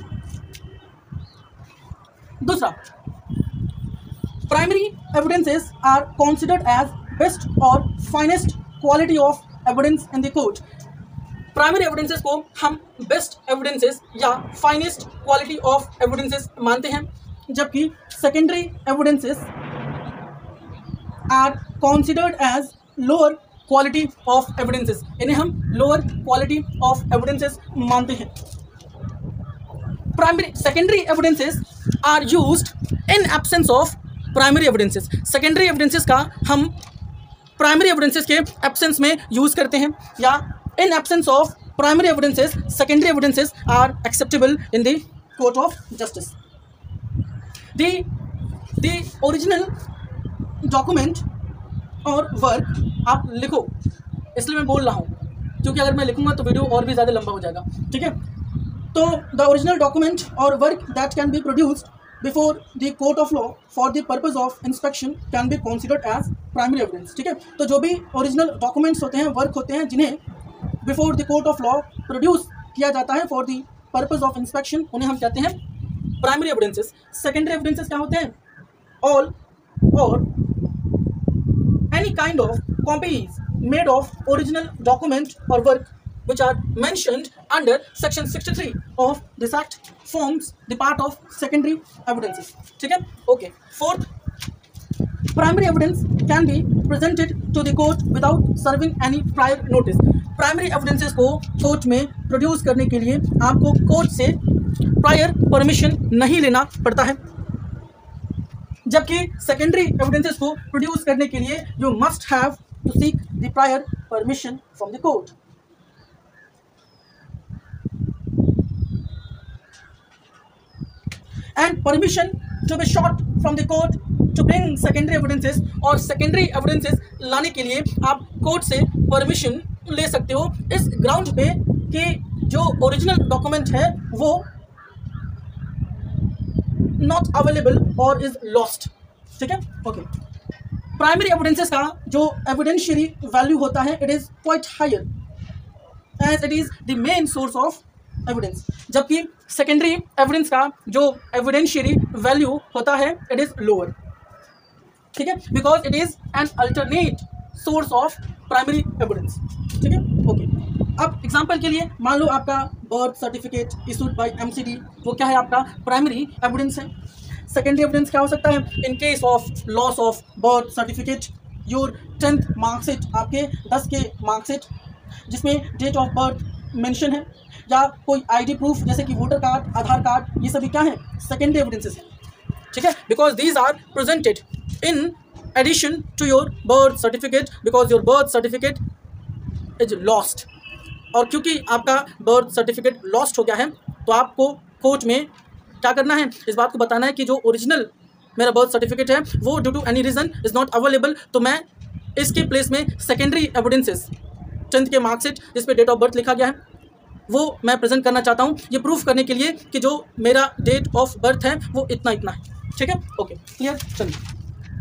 A: दूसरा, primary evidences are considered as best और finest quality of evidence in the court. Primary evidences को हम best evidences या finest quality of evidences मानते हैं, जबकि secondary evidences are considered as lower quality of evidences. इन्हें हम लोअर क्वालिटी ऑफ एविडेंसेस मानते हैं। Primary secondary evidences are used in absence of primary evidences. Secondary evidences का हम प्राइमरी एविडेंसेस के एब्सेंस में यूज करते हैं, या in absence of primary evidences secondary evidences are acceptable in the court of justice. The the original document और work आप लिखो, इसलिए मैं बोल रहा हूँ, क्योंकि अगर मैं लिखूंगा तो वीडियो और भी ज़्यादा लंबा हो जाएगा। ठीक है, तो द ओरिजिनल डॉक्यूमेंट और work that can be produced before the court of law for the purpose of inspection can be considered as primary evidence. ठीक है, तो जो भी ओरिजिनल डॉक्यूमेंट्स होते हैं, वर्क होते हैं, जिन्हें before the court of law produce किया जाता है for the purpose of inspection, उन्हें हम कहते हैं प्राइमरी एविडेंसेस। सेकेंडरी एविडेंसेस क्या होते हैं? ऑल और any kind of copies made of original document or work which are mentioned under section sixty-three of this act forms the part of secondary evidences. ठीक है, okay. Fourth, primary evidence can be presented to the court without serving any prior notice. Primary evidences को court में produce करने के लिए आपको court से prior permission नहीं लेना पड़ता है, जबकि सेकेंडरी एविडेंसेस को प्रोड्यूस करने के लिए you must have to seek the prior permission from the court. And permission to be sought from the court to bring secondary evidences, और सेकेंडरी एविडेंसेस लाने के लिए आप कोर्ट से परमिशन ले सकते हो इस ग्राउंड पे कि जो ओरिजिनल डॉक्यूमेंट है वो नॉट अवेलेबल और इज लॉस्ट। ठीक है, ओके। प्राइमरी एविडेंसेस का जो एविडेंशियरी वैल्यू होता है, it is quite higher as it is the main source of evidence, जबकि सेकेंडरी एविडेंस का जो एविडेंशियरी वैल्यू होता है, इट इज लोअर। ठीक है, because it is an alternate source of primary evidence. ठीक है, ओके। अब एग्जाम्पल के लिए मान लो आपका birth certificate issued by MCD, वो क्या है? आपका प्राइमरी एविडेंस है। सेकेंडरी एविडेंस क्या हो सकता है? In case of loss of birth certificate, your tenth marksheet, आपके दस के मार्कशीट जिसमें डेट ऑफ बर्थ मेंशन है, या कोई आईडी प्रूफ जैसे कि वोटर कार्ड, आधार कार्ड, ये सभी क्या है? सेकेंडरी एविडेंसेस है। ठीक है, because these are presented in addition to your birth certificate, because your birth certificate is lost. और क्योंकि आपका बर्थ सर्टिफिकेट लॉस्ट हो गया है, तो आपको कोर्ट में क्या करना है? इस बात को बताना है कि जो ओरिजिनल मेरा बर्थ सर्टिफिकेट है वो due to any reason is not available, तो मैं इसके प्लेस में सेकेंडरी एविडेंसेस, टेंथ के मार्कशीट जिस पे डेट ऑफ बर्थ लिखा गया है, वो मैं प्रेजेंट करना चाहता हूँ, ये प्रूफ करने के लिए कि जो मेरा डेट ऑफ बर्थ है वो इतना इतना है। ठीक है, ओके, क्लियर। चलिए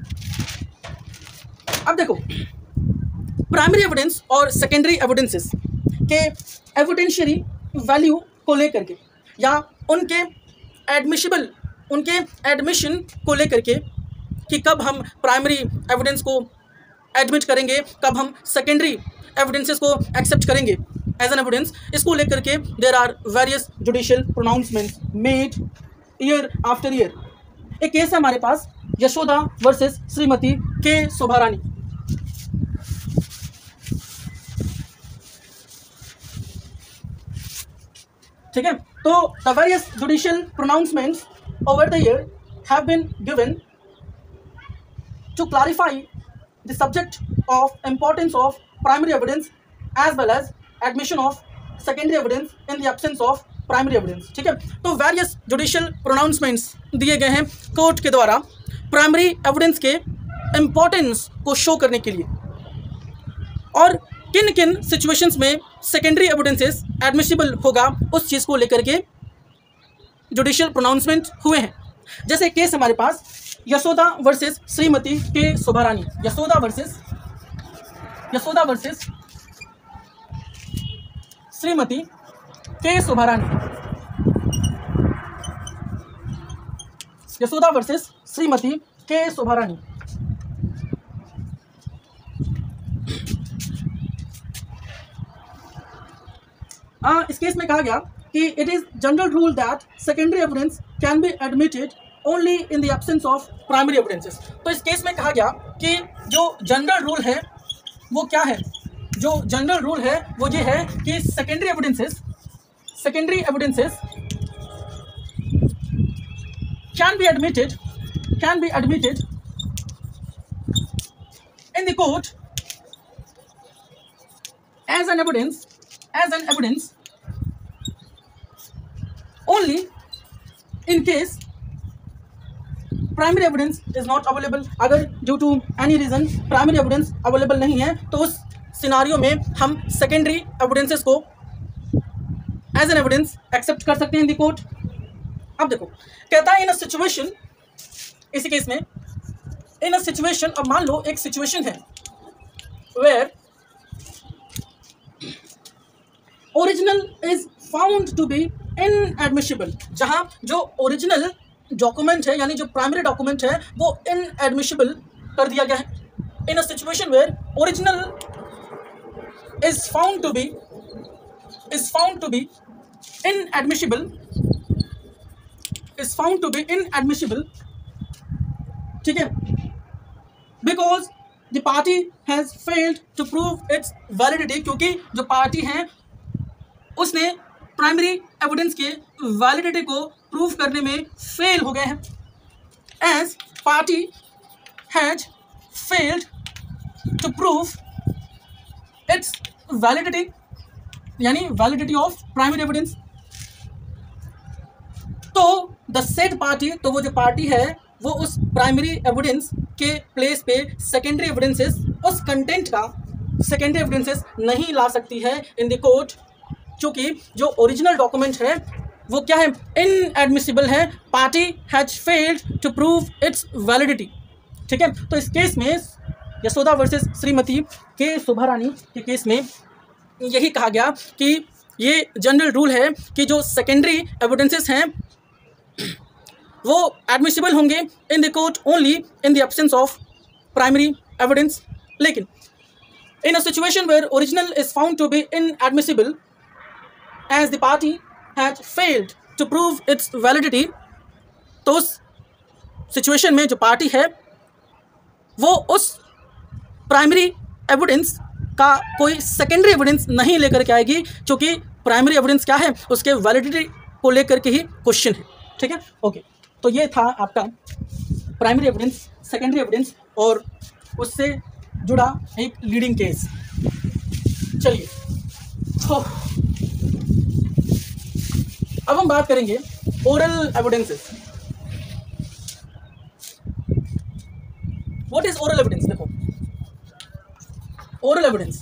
A: अब देखो, प्राइमरी एविडेंस और सेकेंडरी एविडेंसेस के एविडेंशियरी वैल्यू को लेकर के, या उनके एडमिशिबल उनके एडमिशन को लेकर के, कि कब हम प्राइमरी एविडेंस को एडमिट करेंगे, कब हम सेकेंडरी एविडेंसेस को एक्सेप्ट करेंगे एज एन एविडेंस, इसको लेकर के there are various judicial pronouncements made year after year. एक केस है हमारे पास, यशोदा वर्सेस श्रीमती के शोभारानी। ठीक है, तो the various judicial pronouncements over the year have been given to clarify the subject of importance of primary evidence as well as admission of secondary evidence in the absence of primary evidence. ठीक है, तो various judicial pronouncements दिए गए हैं court के द्वारा primary evidence के importance को शो करने के लिए, और किन किन सिचुएशंस में सेकेंडरी एविडेंसेस एडमिसिबल होगा उस चीज़ को लेकर के जुडिशियल प्रोनाउंसमेंट हुए हैं। जैसे केस हमारे पास Yashoda versus Shrimati K Shobharani, Yashoda versus Yashoda versus Shrimati K Shobharani, Yashoda versus Shrimati K शोभारानी। आ, इस केस में कहा गया कि it is general rule that secondary evidence can be admitted only in the absence of primary evidences. तो इस केस में कहा गया कि जो जनरल रूल है वो क्या है, जो जनरल रूल है वो ये है कि secondary evidences secondary evidences can be admitted can be admitted in the court as an evidence as an evidence only in case primary evidence is not available। अगर due to any reason primary evidence available नहीं है तो उस scenario में हम secondary evidences को as an evidence accept कर सकते हैं in the court। अब देखो कहता है in a situation, इसी केस में in a situation, अब मान लो एक situation है where original is found to be inadmissible, जहां जो ओरिजिनल डॉक्यूमेंट है यानी जो प्राइमरी डॉक्यूमेंट है वो इनएडमिसिबल कर दिया गया है। In a situation where original is found to be is found to be inadmissible is found to be inadmissible, ठीक है, because the party has failed to prove its validity, क्योंकि जो पार्टी है उसने प्राइमरी एविडेंस के validity को prove करने में फेल हो गए हैं। As party has failed to prove its validity, यानी वैलिडिटी ऑफ प्राइमरी एविडेंस, तो द सेड पार्टी, तो वो जो पार्टी है वो उस प्राइमरी एविडेंस के प्लेस पे सेकेंडरी एविडेंसेस, उस कंटेंट का सेकेंडरी एविडेंसेस नहीं ला सकती है इन द कोर्ट, क्योंकि जो ओरिजिनल डॉक्यूमेंट है वो क्या है, इनएडमिसिबल है। Party has failed to prove its validity, ठीक है। तो इस केस में यशोदा वर्सेस श्रीमती के शोभारानी के केस में यही कहा गया कि ये जनरल रूल है कि जो सेकेंडरी एविडेंसेस हैं वो एडमिसिबल होंगे in the court only in the absence of primary evidence. लेकिन in a situation where original is found to be inadmissible as the party had failed to prove its validity, तो उस situation में जो party है वो उस primary evidence का कोई सेकेंडरी एविडेंस नहीं लेकर के आएगी, क्योंकि प्राइमरी एविडेंस क्या है, उसके वैलिडिटी को लेकर के ही क्वेश्चन है, ठीक है। ओके, तो ये था आपका प्राइमरी एविडेंस, सेकेंडरी एविडेंस और उससे जुड़ा एक लीडिंग केस। चलिए तो अब हम बात करेंगे oral evidences. What is oral evidence? देखो, oral evidence,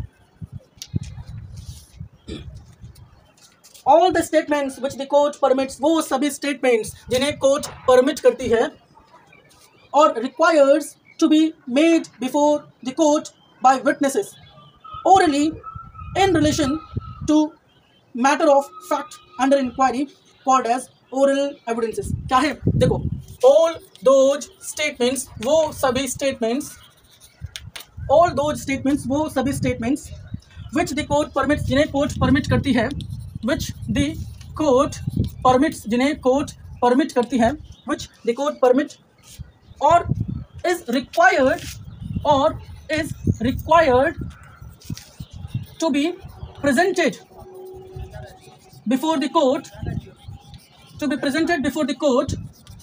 A: all the statements which the court permits, वो सभी स्टेटमेंट्स जिन्हें कोर्ट परमिट करती है और requires to be made before the court by witnesses orally in relation to matter of fact under inquiry called as oral evidences. क्या है? देखो, all those statements, वो सभी स्टेटमेंट्स, ऑल दोज स्टेटमेंट्स, वो सभी statements which the court permits, जिन्हें court permit करती है, विच द कोर्ट परमिट्स, जिन्हें कोर्ट परमिट करती है, विच द कोर्ट परमिट और इज रिक्वायर्ड और is required to be presented before the court, to be presented before the court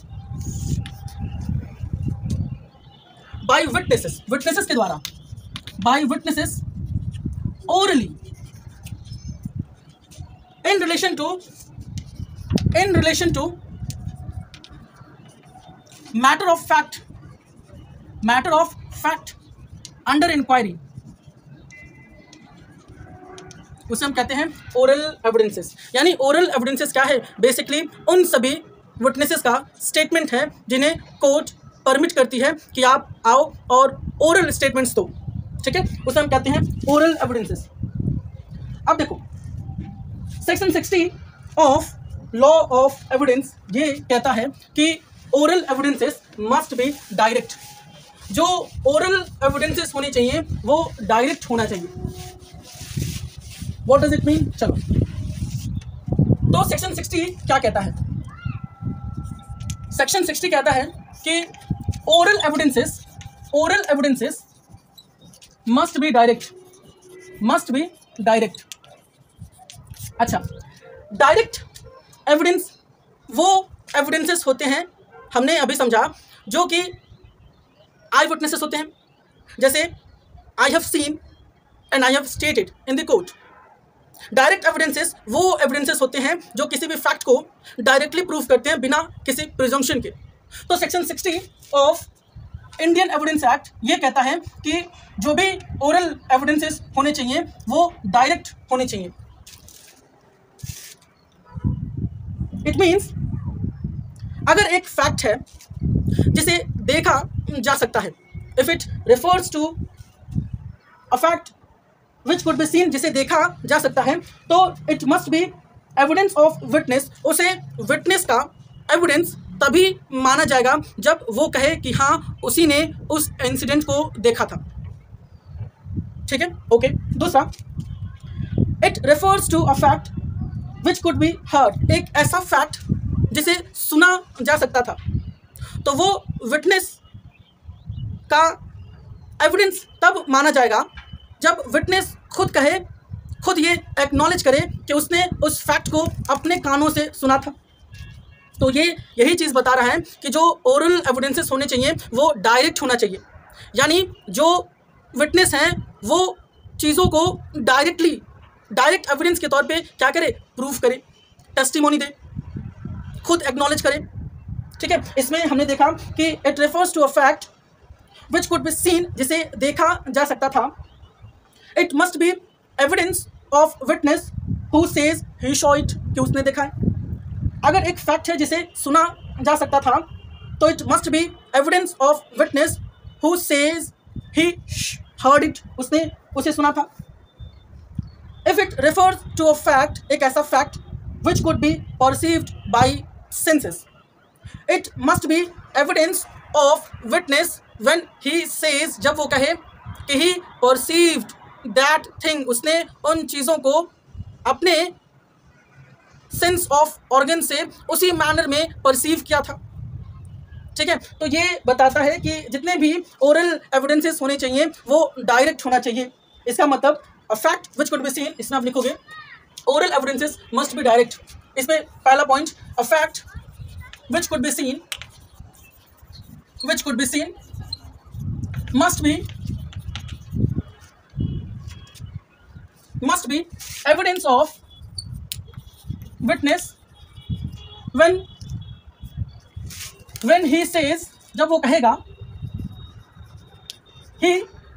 A: by witnesses, witnesses के द्वारा, by witnesses orally in relation to in relation to matter of fact, matter of fact under inquiry, उसे हम कहते हैं oral evidences. यानी oral evidences क्या है? Basically उन सभी विटनेसेस का स्टेटमेंट है जिन्हें कोर्ट परमिट करती है कि आप आओ और ओरल स्टेटमेंट्स दो, ठीक है, उसे हम कहते हैं ओरल एविडेंसेस। अब देखो, section sixty of law of evidence ये कहता है कि oral evidences must be direct. जो ओरल एविडेंसेस होने चाहिए वो डायरेक्ट होना चाहिए। What does it mean? चलो, तो सेक्शन सिक्सटी क्या कहता है? सेक्शन सिक्सटी कहता है कि oral evidences oral evidences must be direct must be direct. अच्छा, डायरेक्ट एविडेंस वो एविडेंसेस होते हैं, हमने अभी समझा, जो कि आई विटनेसेस होते हैं, जैसे I have seen and I have stated in the court. Direct evidences वो एविडेंसेस होते हैं जो किसी भी फैक्ट को डायरेक्टली प्रूव करते हैं बिना किसी प्रिजम्पशन के। तो section sixty of Indian evidence act ये कहता है कि जो भी ओरल एविडेंसेस होने चाहिए वो डायरेक्ट होने चाहिए। इट मीन्स अगर एक फैक्ट है जिसे देखा जा सकता है, if it refers to a fact which could be seen, जिसे देखा जा सकता है, तो it must be evidence of witness. उसे विटनेस का एविडेंस तभी माना जाएगा जब वो कहे कि हाँ उसी ने उस इंसिडेंट को देखा था। ठीक है, ओके। दूसरा, it refers to a fact which could be heard. एक ऐसा फैक्ट जिसे सुना जा सकता था, तो वो विटनेस का एविडेंस तब माना जाएगा जब विटनेस खुद कहे, खुद ये एक्नॉलेज करे कि उसने उस फैक्ट को अपने कानों से सुना था। तो ये यही चीज़ बता रहा है कि जो ओरल एविडेंसेस होने चाहिए वो डायरेक्ट होना चाहिए, यानी जो विटनेस हैं वो चीज़ों को डायरेक्टली डायरेक्ट एविडेंस के तौर पे क्या करे, प्रूफ करे, टेस्टिमोनी दे, खुद एक्नॉलेज करे। ठीक है, इसमें हमने देखा कि it refers to a fact which could be seen, जिसे देखा जा सकता था। It must be evidence of witness who says he saw it, कि उसने देखा है। अगर एक फैक्ट है जिसे सुना जा सकता था, तो it must be evidence of witness who says he heard it, उसने उसे सुना था। If it refers to a fact, एक ऐसा fact which could be perceived by senses, it must be evidence of witness when he says, जब वो कहे कि ही परसीव्ड दैट थिंग, उसने उन चीज़ों को अपने सेंस ऑफ ऑर्गन से उसी मैनर में परसीव किया था। ठीक है, तो ये बताता है कि जितने भी ओरल एविडेंसेस होने चाहिए वो डायरेक्ट होना चाहिए। इसका मतलब a fact which could be seen, इसमें आप लिखोगे oral evidences must be direct. इसमें पहला point, a fact which could be seen which could be seen must be must be evidence of witness when when he says, जब वो कहेगा he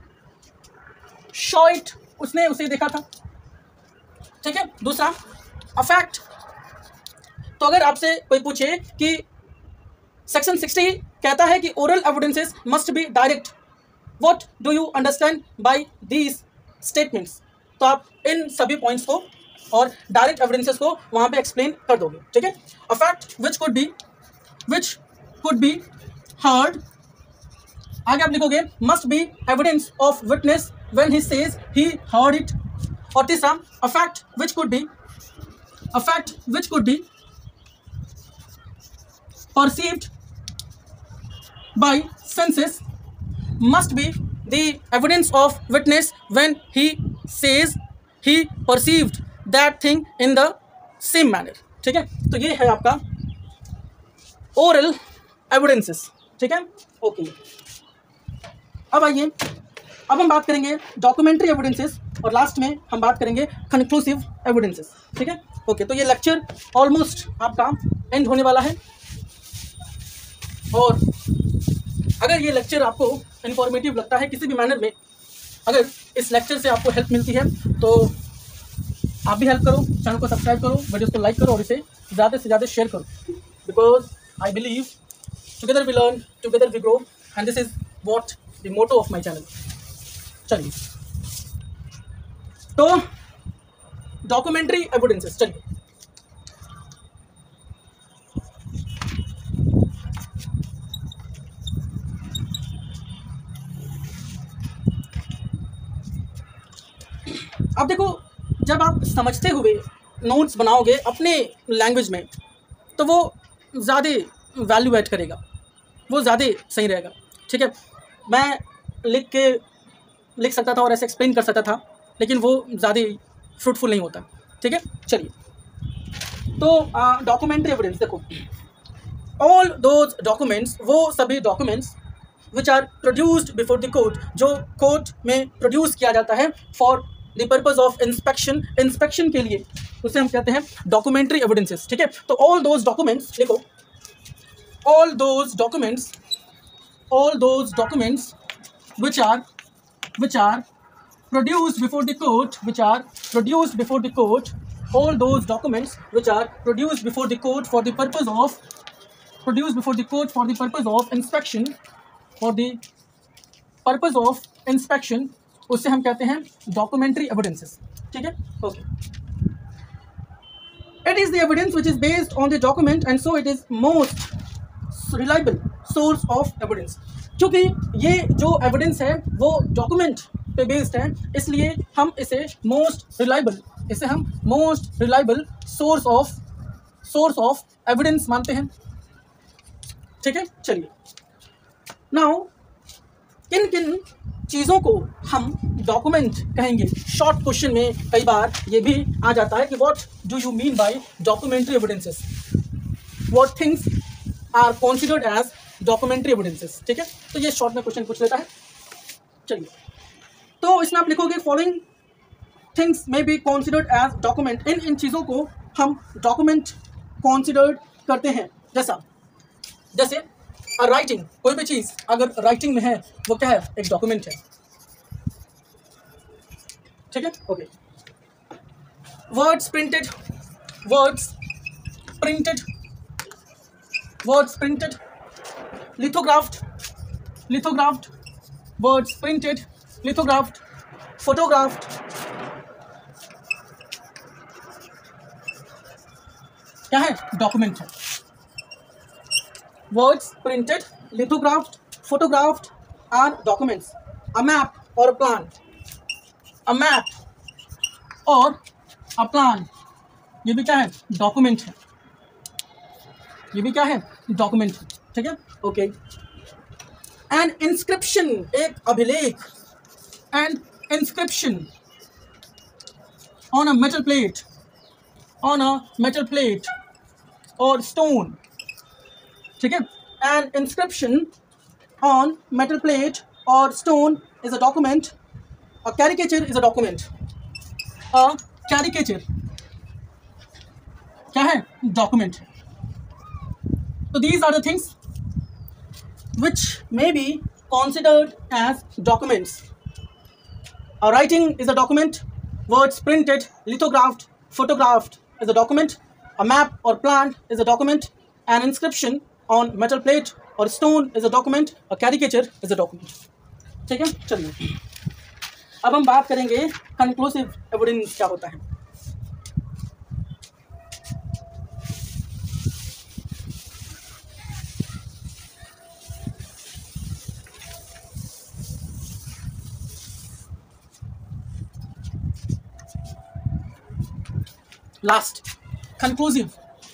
A: saw it, उसने उसे देखा था। ठीक है, दूसरा a fact, तो अगर आपसे कोई पूछे कि सेक्शन सिक्सटी कहता है कि oral evidences must be direct, What do you understand by these statements? तो आप इन सभी पॉइंट्स को और डायरेक्ट एविडेंसेस को वहाँ पे एक्सप्लेन कर दोगे। ठीक है, a fact which could be which could be heard, आगे आप लिखोगे must be evidence of witness when he says he heard it. और तीसरा, a fact which could be a fact which could be perceived by senses must be the evidence of witness when he says he perceived that thing in the same manner। ठीक है, तो ये है आपका oral evidences। ठीक है, okay. अब आइए, अब हम बात करेंगे डॉक्यूमेंट्री एविडेंसेस और लास्ट में हम बात करेंगे कंक्लूसिव एविडेंसेस। ठीक है, ओके। तो ये लेक्चर ऑलमोस्ट आपका एंड होने वाला है, और अगर ये लेक्चर आपको इन्फॉर्मेटिव लगता है किसी भी मैनर में, अगर इस लेक्चर से आपको हेल्प मिलती है तो आप भी हेल्प करो, चैनल को सब्सक्राइब करो, वीडियोस को लाइक करो और इसे ज़्यादा से ज़्यादा शेयर करो, because I believe together we learn, together we grow, and this is what the motto of my channel. चलिए, तो डॉक्यूमेंट्री एविडेंसेस। चलिए अब देखो, जब आप समझते हुए नोट्स बनाओगे अपने लैंग्वेज में तो वो ज़्यादा वैल्यू ऐड करेगा, वो ज़्यादा सही रहेगा। ठीक है, मैं लिख के लिख सकता था और ऐसे एक्सप्लेन कर सकता था, लेकिन वो ज़्यादा फ्रूटफुल नहीं होता। ठीक है, चलिए तो डॉक्यूमेंट्री एविडेंस देखो, ऑल दोज डॉक्यूमेंट्स, वो सभी documents which are produced before the court, जो कोर्ट में प्रोड्यूस किया जाता है for the purpose of inspection, inspection के लिए, उसे हम कहते हैं डॉक्यूमेंट्री एविडेंसेस। ठीक है, तो ऑल दोज डॉक्यूमेंट्स लिखो, all those documents, all those documents which are which are produced before the court, which are produced before the court, all those documents which are produced before the court for the purpose of produced before the court for the purpose of inspection, for the purpose of inspection, उससे हम कहते हैं documentary evidences। ठीक है, okay, it is the evidence which is based on the document and so it is most reliable source of evidence. क्योंकि ये जो evidence है वो डॉक्यूमेंट पे बेस्ड है, इसलिए हम इसे मोस्ट रिलायबल इसे हम most reliable source of source of evidence मानते हैं। ठीक है, चलिए नाउ किन किन चीज़ों को हम डॉक्यूमेंट कहेंगे। शॉर्ट क्वेश्चन में कई बार ये भी आ जाता है कि what do you mean by documentary evidences, what things are considered as documentary evidences. ठीक है, तो ये शॉर्ट में क्वेश्चन पूछ लेता है। चलिए तो इसमें आप लिखोगे following things may be considered as document, इन इन चीज़ों को हम डॉक्यूमेंट कॉन्सिडर्ड करते हैं। जैसा जैसे राइटिंग, कोई भी चीज़ अगर राइटिंग में है वो क्या है, एक डॉक्यूमेंट है। ठीक है, okay, words printed, words printed words printed, lithographed, lithographed, words printed, lithographed, photographed, क्या है, डॉक्यूमेंट है। words printed, lithographed, photographed are documents। a map or a plan, a map और a plan, ये भी क्या है, डॉक्यूमेंट है, ये भी क्या है, डॉक्यूमेंट। ठीक है, ओके, एन इंस्क्रिप्शन, एक अभिलेख, an inscription on a metal plate, on a metal plate और स्टोन। ठीक है, an inscription on metal plate और stone is a document. A caricature is a document, a caricature क्या है, डॉक्यूमेंट है। So these are the things which may be considered as documents. A writing is a document. Words printed, lithographed, photographed is a document. A map or plan is a document. An inscription on metal plate or stone is a document. A caricature is a document. ठीक है, चलिए अब हम बात करेंगे conclusive evidence क्या होता है। लास्ट कंक्लूसिव,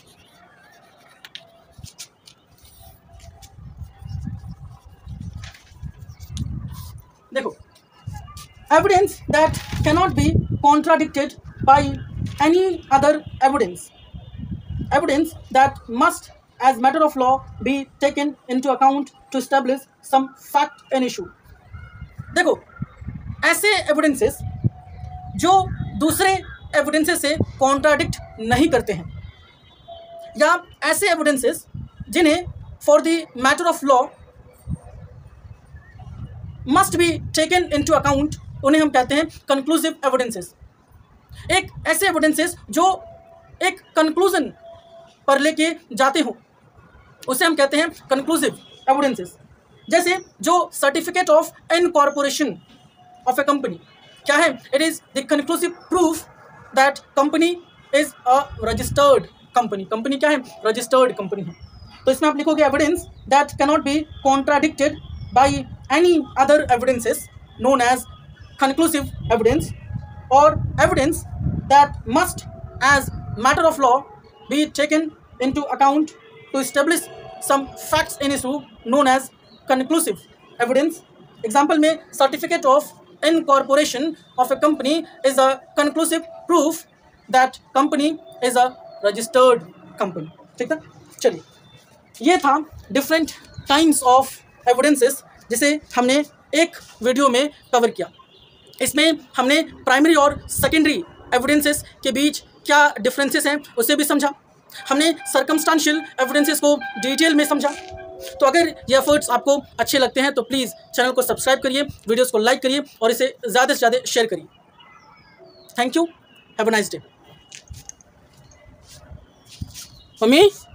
A: देखो, evidence that cannot be contradicted by any other evidence, evidence that must as matter of law be taken into account to establish some fact in issue. देखो, ऐसे एविडेंसेस जो दूसरे evidences से contradict नहीं करते हैं, या ऐसे एविडेंसेस जिन्हें for the matter of law must be taken into account, उन्हें हम कहते हैं कंक्लूसिव एविडेंसेस। एक ऐसे एविडेंसेस जो एक कंक्लूजन पर लेके जाते हो उसे हम कहते हैं कंक्लूसिव एविडेंसेस। जैसे जो certificate of incorporation of a company क्या है, it is the conclusive proof that company is a registered company. Company क्या है? रजिस्टर्ड कंपनी है। तो इसमें आप लिखोगे evidence that cannot be contradicted by any other evidences known as conclusive evidence, और evidence that must as matter of law be taken into account to establish some facts in issue known as conclusive evidence. Example में certificate of incorporation of a company is a conclusive proof that company is a registered company. ठीक है, चलिए ये था different kinds of evidences जिसे हमने एक video में कवर किया। इसमें हमने प्राइमरी और सेकेंडरी एविडेंसेस के बीच क्या डिफरेंसेस हैं उसे भी समझा, हमने सर्कमस्टांशियल एविडेंसेस को डिटेल में समझा। तो अगर ये एफर्ट्स आपको अच्छे लगते हैं तो प्लीज़ चैनल को सब्सक्राइब करिए, वीडियोस को लाइक करिए और इसे ज़्यादा से ज़्यादा शेयर करिए। Thank you, have a nice day. Mummy